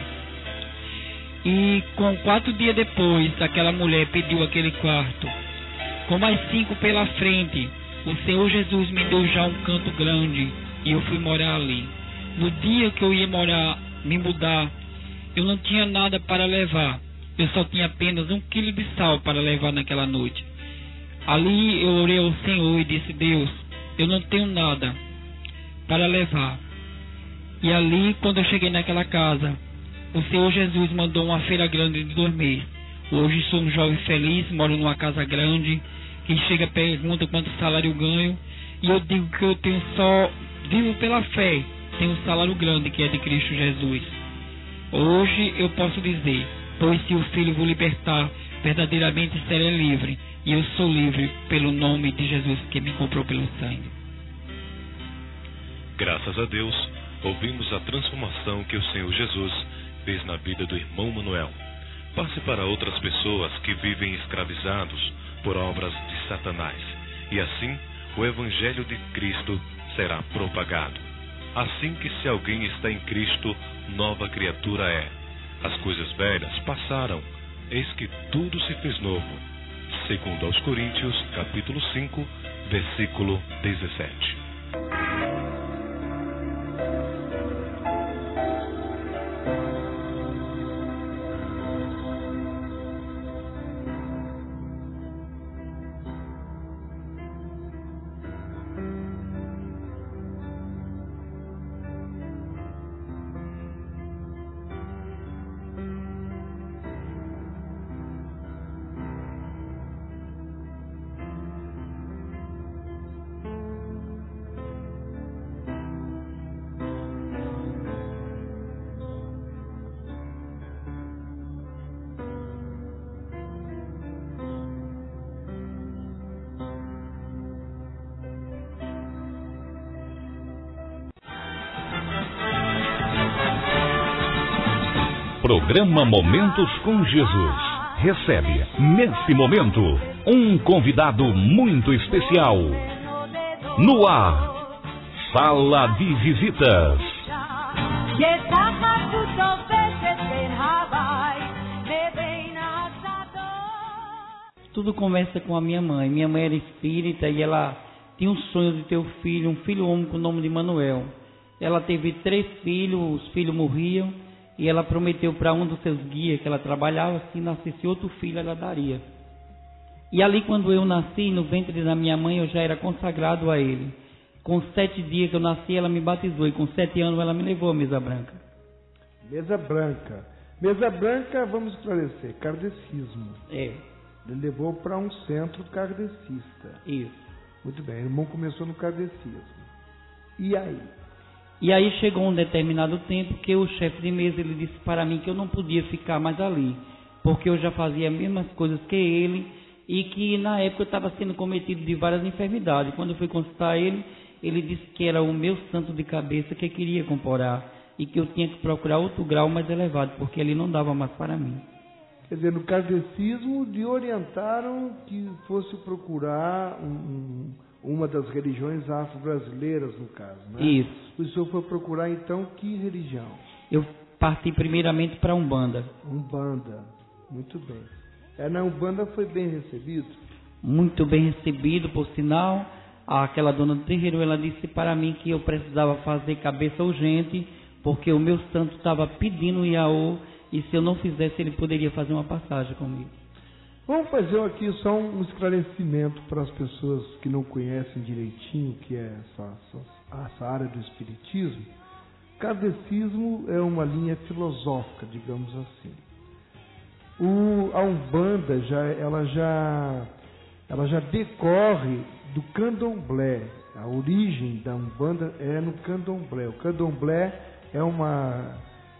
E com 4 dias depois, aquela mulher pediu aquele quarto. Com mais 5 pela frente, o Senhor Jesus me deu já um canto grande e eu fui morar ali. No dia que eu ia me mudar, eu não tinha nada para levar. Eu só tinha apenas 1 quilo de sal para levar naquela noite. Ali eu orei ao Senhor e disse: Deus, eu não tenho nada para levar. E ali, quando eu cheguei naquela casa, o Senhor Jesus mandou uma feira grande de 2 meses. Hoje sou um jovem feliz, moro numa casa grande. Quem chega pergunta quanto salário eu ganho, e eu digo que eu tenho só, vivo pela fé, tenho um salário grande que é de Cristo Jesus. Hoje eu posso dizer Pois se o Filho vos libertar, verdadeiramente será livre. E eu sou livre pelo nome de Jesus que me comprou pelo sangue. Graças a Deus, ouvimos a transformação que o Senhor Jesus fez na vida do irmão Manuel. Passe para outras pessoas que vivem escravizados por obras de Satanás. E assim, o Evangelho de Cristo será propagado. Assim que se alguém está em Cristo, nova criatura é. As coisas velhas passaram, eis que tudo se fez novo. Segundo aos Coríntios, capítulo 5, versículo 17. Programa Momentos com Jesus recebe, nesse momento, um convidado muito especial. No ar, Sala de Visitas. Tudo começa com a minha mãe. Minha mãe era espírita e ela tinha um sonho de ter um filho homem com o nome de Manuel. Ela teve 3 filhos, os filhos morriam. E ela prometeu para um dos seus guias que ela trabalhava, se nascesse outro filho, ela daria. E ali, quando eu nasci, no ventre da minha mãe, eu já era consagrado a ele. Com 7 dias que eu nasci, ela me batizou. E com 7 anos, ela me levou à mesa branca. Mesa branca. Mesa branca, vamos esclarecer, kardecismo. É. Ele levou para um centro kardecista. Isso. Muito bem, o irmão começou no kardecismo. E aí? E aí chegou um determinado tempo que o chefe de mesa ele disse para mim que eu não podia ficar mais ali, porque eu já fazia as mesmas coisas que ele e que na época eu estava sendo cometido de várias enfermidades. Quando eu fui consultar ele, ele disse que era o meu santo de cabeça que queria comprar e que eu tinha que procurar outro grau mais elevado, porque ele não dava mais para mim. Quer dizer, no kardecismo lhe orientaram que fosse procurar uma das religiões afro-brasileiras, no caso, né? Isso. O senhor foi procurar, então, que religião? Eu parti primeiramente para Umbanda. Umbanda, muito bem. Na Umbanda foi bem recebido? Muito bem recebido, por sinal. Aquela dona do terreiro, ela disse para mim que eu precisava fazer cabeça urgente, porque o meu santo estava pedindo o Iaô, e se eu não fizesse, ele poderia fazer uma passagem comigo. Vamos fazer aqui só um esclarecimento para as pessoas que não conhecem direitinho o que é essa área do espiritismo. Kardecismo é uma linha filosófica, digamos assim. A Umbanda ela já decorre do Candomblé. A origem da Umbanda é no Candomblé. O Candomblé é uma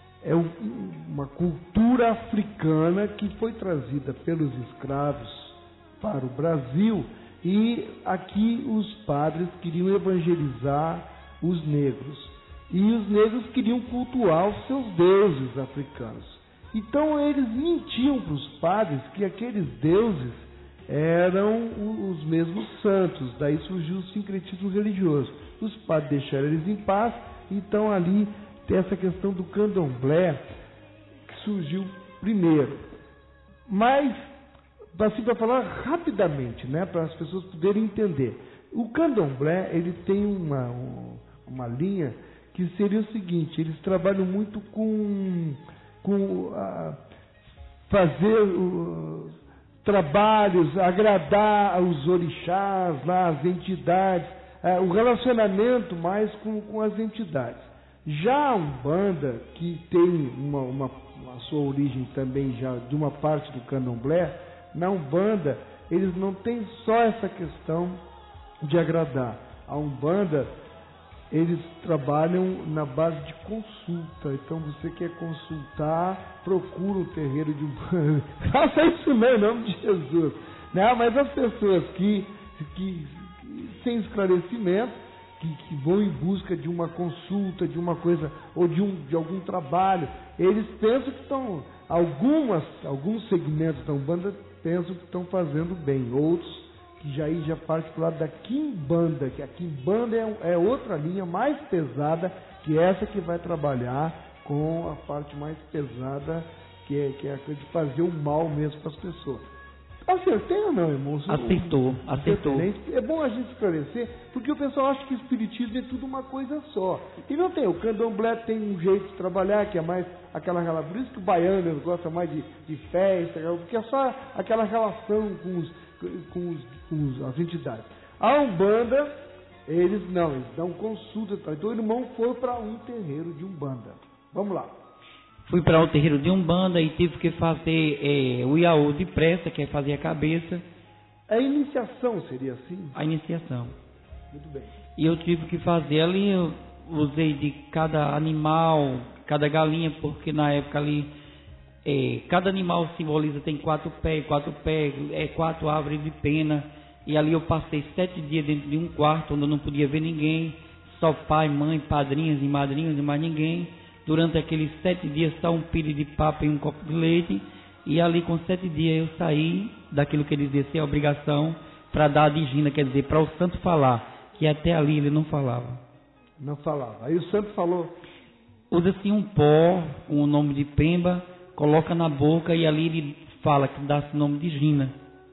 cultura africana que foi trazida pelos escravos para o Brasil, e aqui os padres queriam evangelizar os negros, e os negros queriam cultuar os seus deuses africanos. Então eles mentiam para os padres que aqueles deuses eram os mesmos santos. Daí surgiu o sincretismo religioso. Os padres deixaram eles em paz. Então ali tem essa questão do candomblé que surgiu primeiro. Mas, assim, para falar rapidamente, né, para as pessoas poderem entender, o candomblé ele tem uma linha que seria o seguinte: eles trabalham muito com fazer trabalhos, agradar os orixás, lá, as entidades, o relacionamento mais com as entidades. Já a Umbanda, que tem a sua origem também já de uma parte do candomblé, na Umbanda eles não têm só essa questão de agradar. A Umbanda eles trabalham na base de consulta. Então, você quer consultar, procura o terreiro de Umbanda. Faça isso mesmo, em nome de Jesus. Não, mas as pessoas que sem esclarecimento, que vão em busca de uma consulta, de uma coisa, ou de algum trabalho, eles pensam que estão, alguns segmentos da Umbanda pensam que estão fazendo bem, outros que já parte para o lado da Quimbanda, que a Quimbanda é outra linha mais pesada, que é essa que vai trabalhar com a parte mais pesada, que é a coisa de fazer o mal mesmo para as pessoas. Acertei ou não, irmão? Acertou. É bom a gente esclarecer, porque o pessoal acha que o espiritismo é tudo uma coisa só. E não tem. O candomblé tem um jeito de trabalhar, que é mais aquela relação. Por isso que o baiano gosta mais de festa, porque é só aquela relação com as entidades. A Umbanda, eles dão consulta. Então o irmão foi para um terreiro de Umbanda. Vamos lá. Fui para o terreiro de Umbanda e tive que fazer o iaú de pressa, que é fazer a cabeça. A iniciação seria assim? A iniciação. Muito bem. E eu tive que fazer ali, eu usei de cada animal, cada galinha, porque na época ali, cada animal simboliza, tem 4 pés, 4 árvores de pena. E ali eu passei 7 dias dentro de um quarto, onde eu não podia ver ninguém, só pai, mãe, padrinhas e madrinhos e mais ninguém. Durante aqueles 7 dias, só um pilho de papa e um copo de leite. E ali com 7 dias eu saí daquilo que ele dizia ser a obrigação para dar a digina, quer dizer, para o santo falar, que até ali ele não falava. Não falava. Aí o santo falou. Usa-se um pó, com o nome de Pemba, coloca na boca e ali ele fala que dá-se o nome de Gina.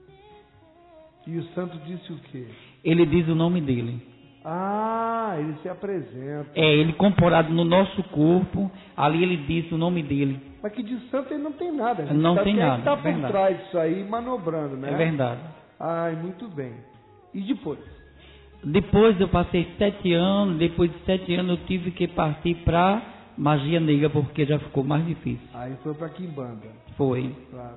E o santo disse o quê? Ele diz o nome dele. Ah, ele se apresenta. Ele comparado no nosso corpo, ali ele diz o nome dele. Mas que de santo ele não tem nada. Não tem nada. Ele está por trás disso aí, manobrando, né? É verdade. Ai, muito bem. E depois? Depois eu passei 7 anos, depois de 7 anos eu tive que partir para magia negra, porque já ficou mais difícil. Aí foi para Quimbanda. Foi.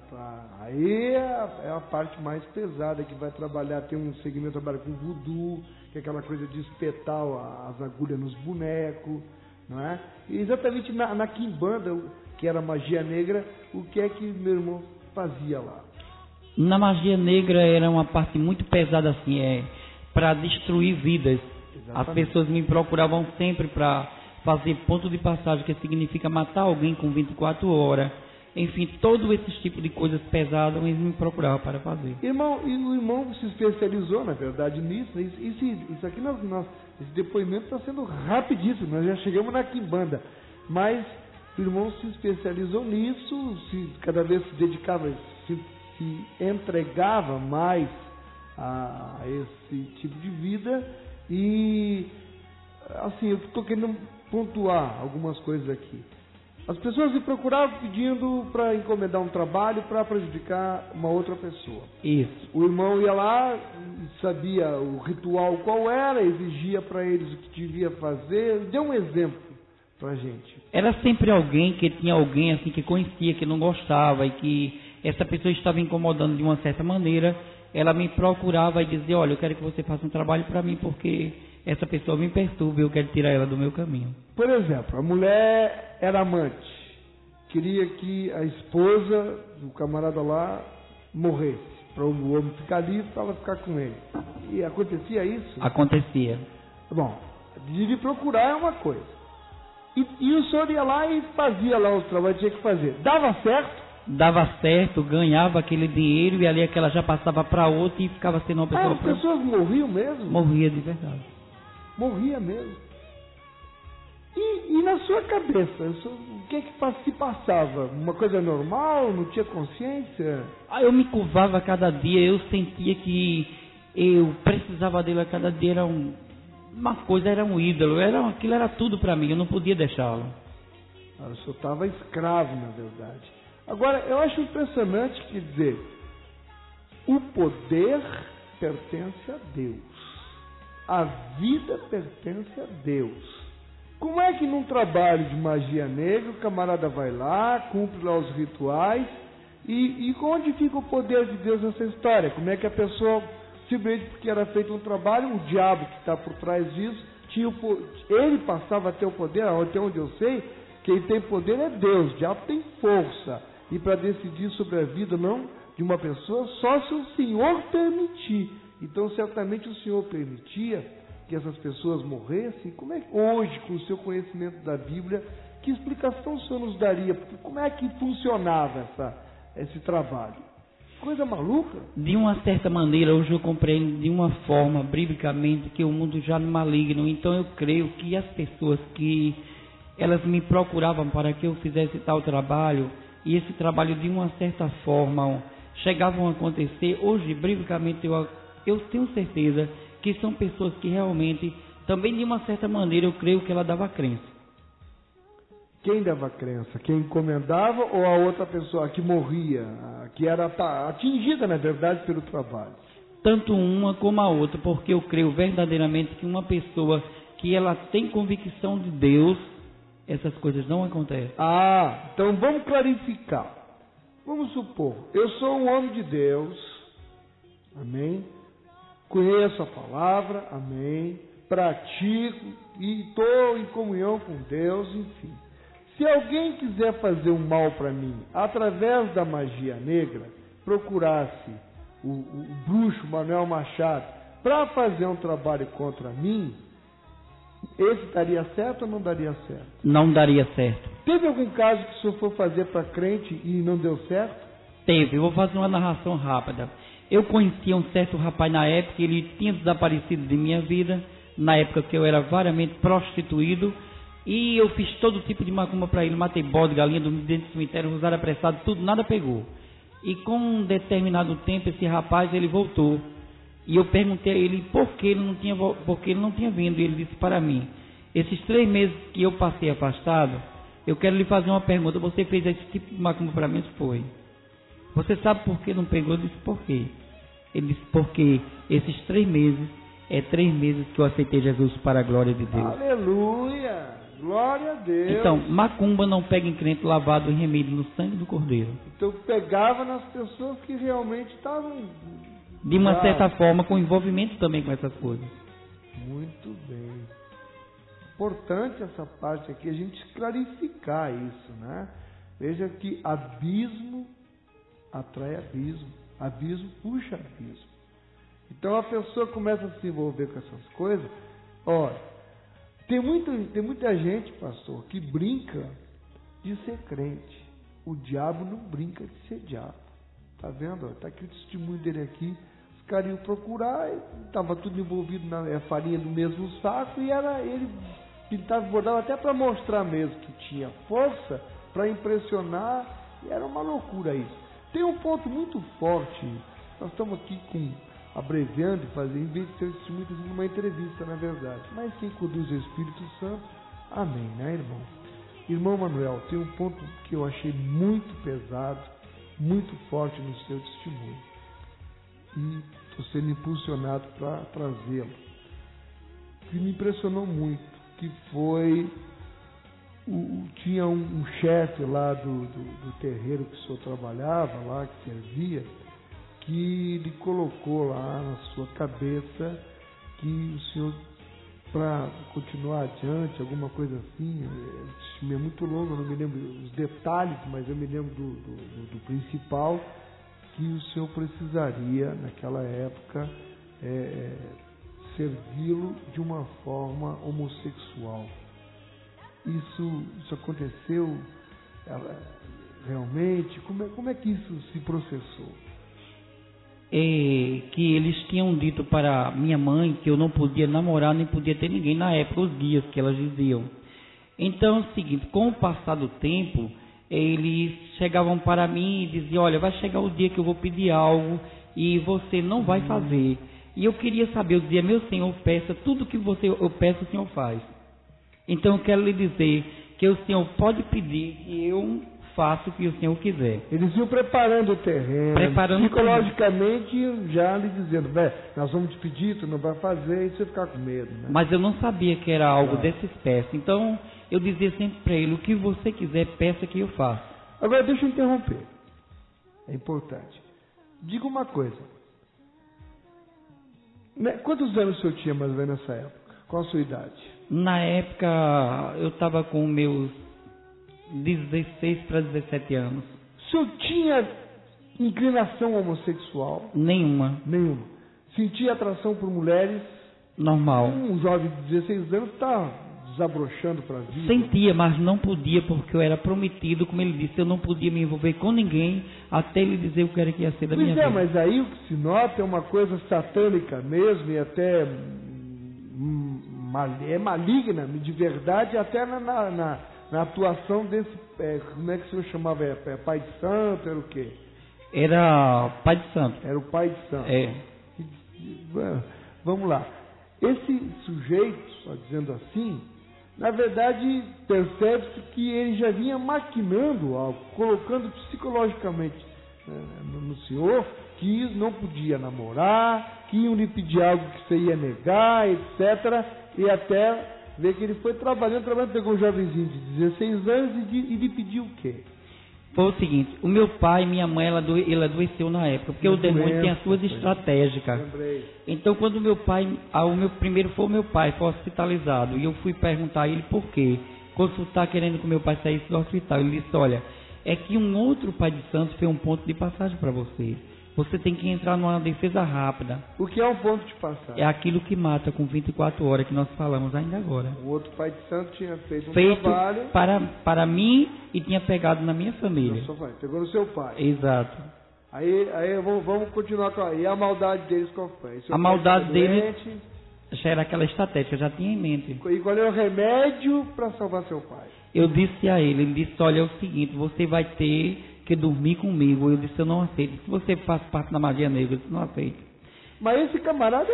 Aí é a parte mais pesada que vai trabalhar, tem um segmento que trabalha com voodoo, que é aquela coisa de espetar as agulhas nos bonecos, não é? E exatamente na Quimbanda, que era magia negra, o que é que meu irmão fazia lá? Na magia negra era uma parte muito pesada assim, para destruir vidas. Exatamente. As pessoas me procuravam sempre para fazer ponto de passagem, que significa matar alguém com 24 horas. Enfim, todo esse tipo de coisas pesadas eles me procuravam para fazer. Irmão, e o irmão se especializou, na verdade, nisso. Isso aqui, esse depoimento está sendo rapidíssimo, nós já chegamos na Quimbanda. Mas o irmão se especializou nisso, cada vez se dedicava, se entregava mais a esse tipo de vida. E, assim, eu estou querendo pontuar algumas coisas aqui. As pessoas me procuravam pedindo para encomendar um trabalho para prejudicar uma outra pessoa. Isso. O irmão ia lá, sabia o ritual qual era, exigia para eles o que devia fazer. Dê um exemplo para a gente. Era sempre alguém que tinha alguém assim que conhecia, que não gostava e que essa pessoa estava incomodando de uma certa maneira. Ela me procurava e dizia: olha, eu quero que você faça um trabalho para mim porque essa pessoa me perturba e eu quero tirar ela do meu caminho. Por exemplo, a mulher era amante, queria que a esposa do camarada lá morresse, para o homem ficar livre, para ela ficar com ele. E acontecia isso? Acontecia. Bom, de procurar é uma coisa. E o senhor ia lá e fazia lá os trabalhos que tinha que fazer. Dava certo? Dava certo, ganhava aquele dinheiro e ali aquela já passava para outra e ficava sendo uma pessoa... as pessoas morriam mesmo? Morria de verdade. Morria mesmo. E na sua cabeça, o que se passava? Uma coisa normal? Não tinha consciência? Eu me curvava a cada dia, eu sentia que eu precisava dele a cada dia, era uma coisa, era um ídolo, aquilo era tudo para mim, eu não podia deixá-lo. O senhor estava escravo, na verdade. Agora, eu acho impressionante, quer dizer, o poder pertence a Deus. A vida pertence a Deus. Como é que num trabalho de magia negra o camarada vai lá, cumpre lá os rituais, e onde fica o poder de Deus nessa história? Como é que a pessoa, simplesmente porque era feito um trabalho, o diabo que está por trás disso, ele passava a ter o poder, até onde eu sei, quem tem poder é Deus, o diabo tem força, e para decidir sobre a vida não de uma pessoa, só se o Senhor permitir. Então certamente o Senhor permitia que essas pessoas morressem. Como é que hoje, com o seu conhecimento da Bíblia, que explicação o Senhor nos daria? Como é que funcionava esse trabalho? Coisa maluca? De uma certa maneira, hoje eu compreendo de uma forma, biblicamente, que o mundo já não é maligno. Então eu creio que as pessoas que elas me procuravam para que eu fizesse tal trabalho, e esse trabalho de uma certa forma chegavam a acontecer, hoje, biblicamente, eu tenho certeza que são pessoas que realmente, também de uma certa maneira, eu creio que ela dava crença. Quem dava crença? Quem encomendava ou a outra pessoa que morria, que era atingida, na verdade, pelo trabalho? Tanto uma como a outra, porque eu creio verdadeiramente que uma pessoa que ela tem convicção de Deus, essas coisas não acontecem. Então vamos clarificar. Vamos supor, eu sou um homem de Deus, amém? Conheço a palavra, amém? Pratico e estou em comunhão com Deus, enfim. Se alguém quiser fazer um mal para mim, através da magia negra, procurasse o bruxo Manuel Machado para fazer um trabalho contra mim, esse daria certo ou não daria certo? Não daria certo. Teve algum caso que o senhor for fazer para crente e não deu certo? Teve. Eu vou fazer uma narração rápida. Eu conhecia um certo rapaz na época, ele tinha desaparecido de minha vida, na época que eu era variamente prostituído, e eu fiz todo tipo de macumba para ele, matei bode, galinha, dormi dentro do cemitério, rosário apressado, tudo, nada pegou. E com um determinado tempo, esse rapaz, ele voltou. E eu perguntei a ele por que ele não tinha vindo. E ele disse para mim: esses 3 meses que eu passei afastado, eu quero lhe fazer uma pergunta. Você fez esse tipo de macumba para mim? Foi. Você sabe por que não pegou? Eu disse: por quê? Ele disse: porque esses 3 meses é 3 meses que eu aceitei Jesus para a glória de Deus. Aleluia! Glória a Deus! Então, macumba não pega em crente lavado e remido no sangue do Cordeiro. Então pegava nas pessoas que realmente estavam... De uma certa forma, com envolvimento também com essas coisas. Muito bem. Importante essa parte aqui, a gente clarificar isso, né? Veja que abismo atrai abismo. Abismo puxa abismo. Então a pessoa começa a se envolver com essas coisas. Olha, tem muita gente, pastor, que brinca de ser crente. O diabo não brinca de ser diabo. Tá vendo? Está aqui o testemunho dele aqui. Os caras iam procurar, estava tudo envolvido na farinha do mesmo saco, e ele pintava e bordava até para mostrar mesmo que tinha força, para impressionar, e era uma loucura isso. Tem um ponto muito forte, nós estamos aqui abreviando e fazendo, em vez de ser testemunho, uma entrevista, na verdade. Mas quem conduz o Espírito Santo, amém, né, irmão? Irmão Manuel, tem um ponto que eu achei muito pesado, muito forte no seu testemunho, e estou sendo impulsionado para trazê-lo, que me impressionou muito, que foi tinha um chefe lá do terreiro que o senhor trabalhava lá, que servia, que lhe colocou lá na sua cabeça que o senhor, para continuar adiante, alguma coisa assim, o testemunho é muito longo, eu não me lembro os detalhes, mas eu me lembro do principal, que o senhor precisaria, naquela época, servi-lo de uma forma homossexual. Isso aconteceu realmente? Como é que isso se processou? Que eles tinham dito para minha mãe que eu não podia namorar, nem podia ter ninguém na época, os dias que elas diziam. Então é o seguinte, com o passar do tempo, eles chegavam para mim e diziam: olha, vai chegar o dia que eu vou pedir algo e você não vai fazer. E eu queria saber, eu dizia: meu Senhor, peça tudo que eu peço, o Senhor faz. Então eu quero lhe dizer que o Senhor pode pedir e eu faço o que o Senhor quiser. Eles iam preparando o terreno, psicologicamente já lhe dizendo: nós vamos te pedir, tu não vai fazer, e você ficar com medo, né? Mas eu não sabia que era algo dessa espécie. Então eu dizia sempre para ele: o que você quiser, peça que eu faço. Agora deixa eu interromper, é importante. Diga uma coisa, quantos anos o senhor tinha mais ou menos nessa época? Qual a sua idade? Na época, eu estava com meus 16 para 17 anos. O senhor tinha inclinação homossexual? Nenhuma. Nenhuma. Sentia atração por mulheres? Normal. Um jovem de 16 anos está desabrochando para a vida. Sentia, mas não podia, porque eu era prometido, como ele disse, eu não podia me envolver com ninguém até ele dizer o que era que ia ser da minha vida. Mas aí o que se nota é uma coisa satânica mesmo e até é maligna, de verdade, até na atuação desse, como é que o senhor chamava? Pai de santo, era o quê? Era pai de santo. Era o pai de santo. É. Vamos lá. Esse sujeito, só dizendo assim, na verdade, percebe-se que ele já vinha maquinando algo, colocando psicologicamente no senhor que não podia namorar, que iam lhe pedir algo que você ia negar, etc. E até ver que ele foi trabalhando, pegou um jovenzinho de 16 anos e lhe pediu o quê? Foi o seguinte, o meu pai e minha mãe, ele adoeceu na época, porque o demônio tem as suas estratégicas. Então, quando o meu primeiro foi o meu pai, foi hospitalizado, e eu fui perguntar a ele por quê, consultar querendo que o meu pai saísse do hospital. Ele disse, olha, é que um outro pai de santo fez um ponto de passagem para você. Você tem que entrar numa defesa rápida. O que é um ponto de passagem? É aquilo que mata com 24 horas, que nós falamos ainda agora. O outro pai de santo tinha feito trabalho para mim e tinha pegado na minha família. Pegou no seu pai. Exato. Aí vamos continuar com a... E a maldade deles qual foi? A maldade deles já era aquela estratégia, já tinha em mente. E qual é o remédio para salvar seu pai? Eu disse a ele disse, olha, é o seguinte, você vai ter que dormir comigo. Eu disse, eu não aceito. Se você faz parte da magia negra, eu disse, não aceito. Mas esse camarada,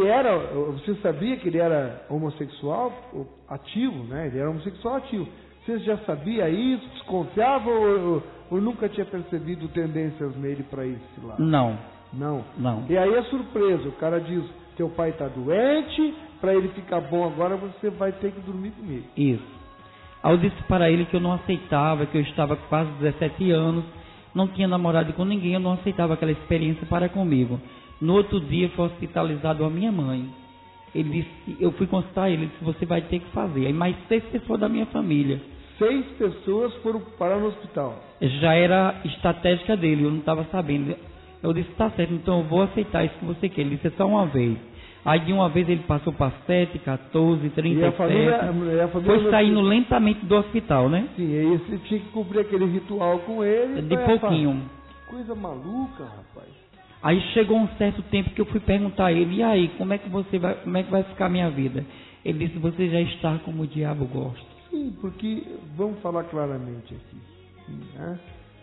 você sabia que ele era homossexual ativo, né? Ele era homossexual ativo. Você já sabia isso, desconfiava ou nunca tinha percebido tendências nele para esse lado? Não. E aí é surpresa, o cara diz, teu pai está doente, para ele ficar bom agora você vai ter que dormir comigo. Isso. Aí eu disse para ele que eu não aceitava, que eu estava com quase 17 anos, não tinha namorado com ninguém, eu não aceitava aquela experiência para comigo. No outro dia foi hospitalizado a minha mãe. Ele disse, eu fui consultar ele disse, você vai ter que fazer. Aí mais 6 pessoas da minha família. 6 pessoas foram parar no hospital? Já era estratégica dele, eu não estava sabendo. Eu disse, tá certo, então eu vou aceitar isso que você quer. Ele disse, é só uma vez. Aí de uma vez ele passou para 7, 14, 37. E a família foi saindo lentamente do hospital, né? Sim, e aí você tinha que cumprir aquele ritual com ele. De pouquinho. Que coisa maluca, rapaz. Aí chegou um certo tempo que eu fui perguntar a ele, e aí, como é que vai ficar a minha vida? Ele disse, você já está como o diabo gosta. Sim, porque, vamos falar claramente aqui, né?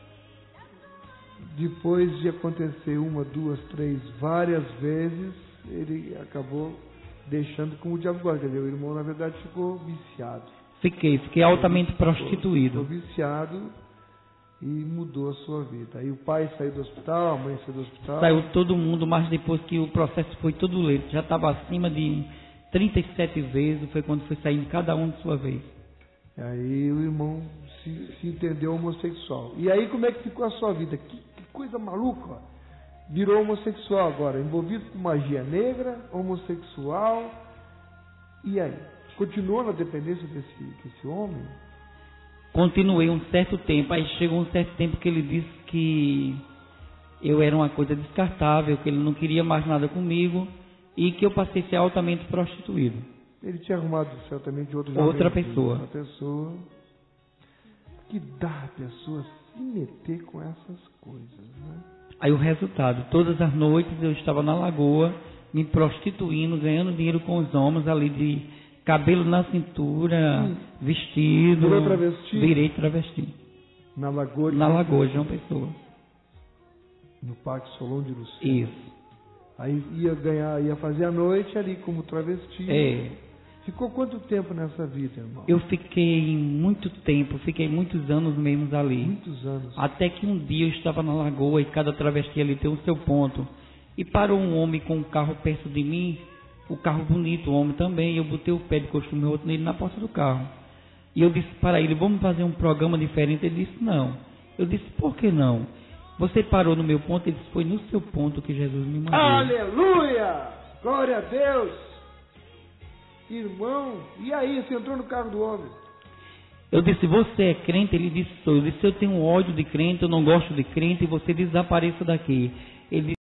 Depois de acontecer 1, 2, 3, várias vezes, ele acabou deixando como o diabo gosta. Quer dizer, o irmão, na verdade, ficou viciado. Fiquei altamente prostituído. Ficou viciado e mudou a sua vida. Aí o pai saiu do hospital, a mãe saiu do hospital. Saiu todo mundo, mas depois que o processo foi todo lento, já estava acima de 37 vezes, foi quando foi saindo cada um de sua vez. Aí o irmão se entendeu homossexual. E aí como é que ficou a sua vida? Que coisa maluca, ó. Virou homossexual agora, envolvido com magia negra, homossexual. E aí? Continuou na dependência desse homem? Continuei um certo tempo. Aí chegou um certo tempo que ele disse que eu era uma coisa descartável, que ele não queria mais nada comigo e que eu passei a ser altamente prostituído. Ele tinha arrumado certamente outra pessoa. Outra pessoa. Que dá a pessoa se meter com essas coisas, né? Aí o resultado, todas as noites eu estava na lagoa, me prostituindo, ganhando dinheiro com os homens ali de cabelo na cintura, vestido. Virou travesti? Virei travesti. Na lagoa de João Pessoa. No Parque Solon de Lucena. Isso. Aí ia fazer a noite ali como travesti. Ficou quanto tempo nessa vida, irmão? Eu fiquei muito tempo, fiquei muitos anos mesmo ali. Muitos anos. Até que um dia eu estava na lagoa e cada travesti ali tem o seu ponto. E parou um homem com um carro perto de mim, o carro bonito, o homem também, e eu botei o pé de costume outro nele na porta do carro. E eu disse para ele, vamos fazer um programa diferente? Ele disse, não. Eu disse, por que não? Você parou no meu ponto? Ele disse, foi no seu ponto que Jesus me mandou. Aleluia! Glória a Deus! irmão, e aí, você entrou no carro do homem? Eu disse, você é crente? Ele disse, sou. Eu disse, eu tenho ódio de crente, eu não gosto de crente, e você desapareça daqui. Ele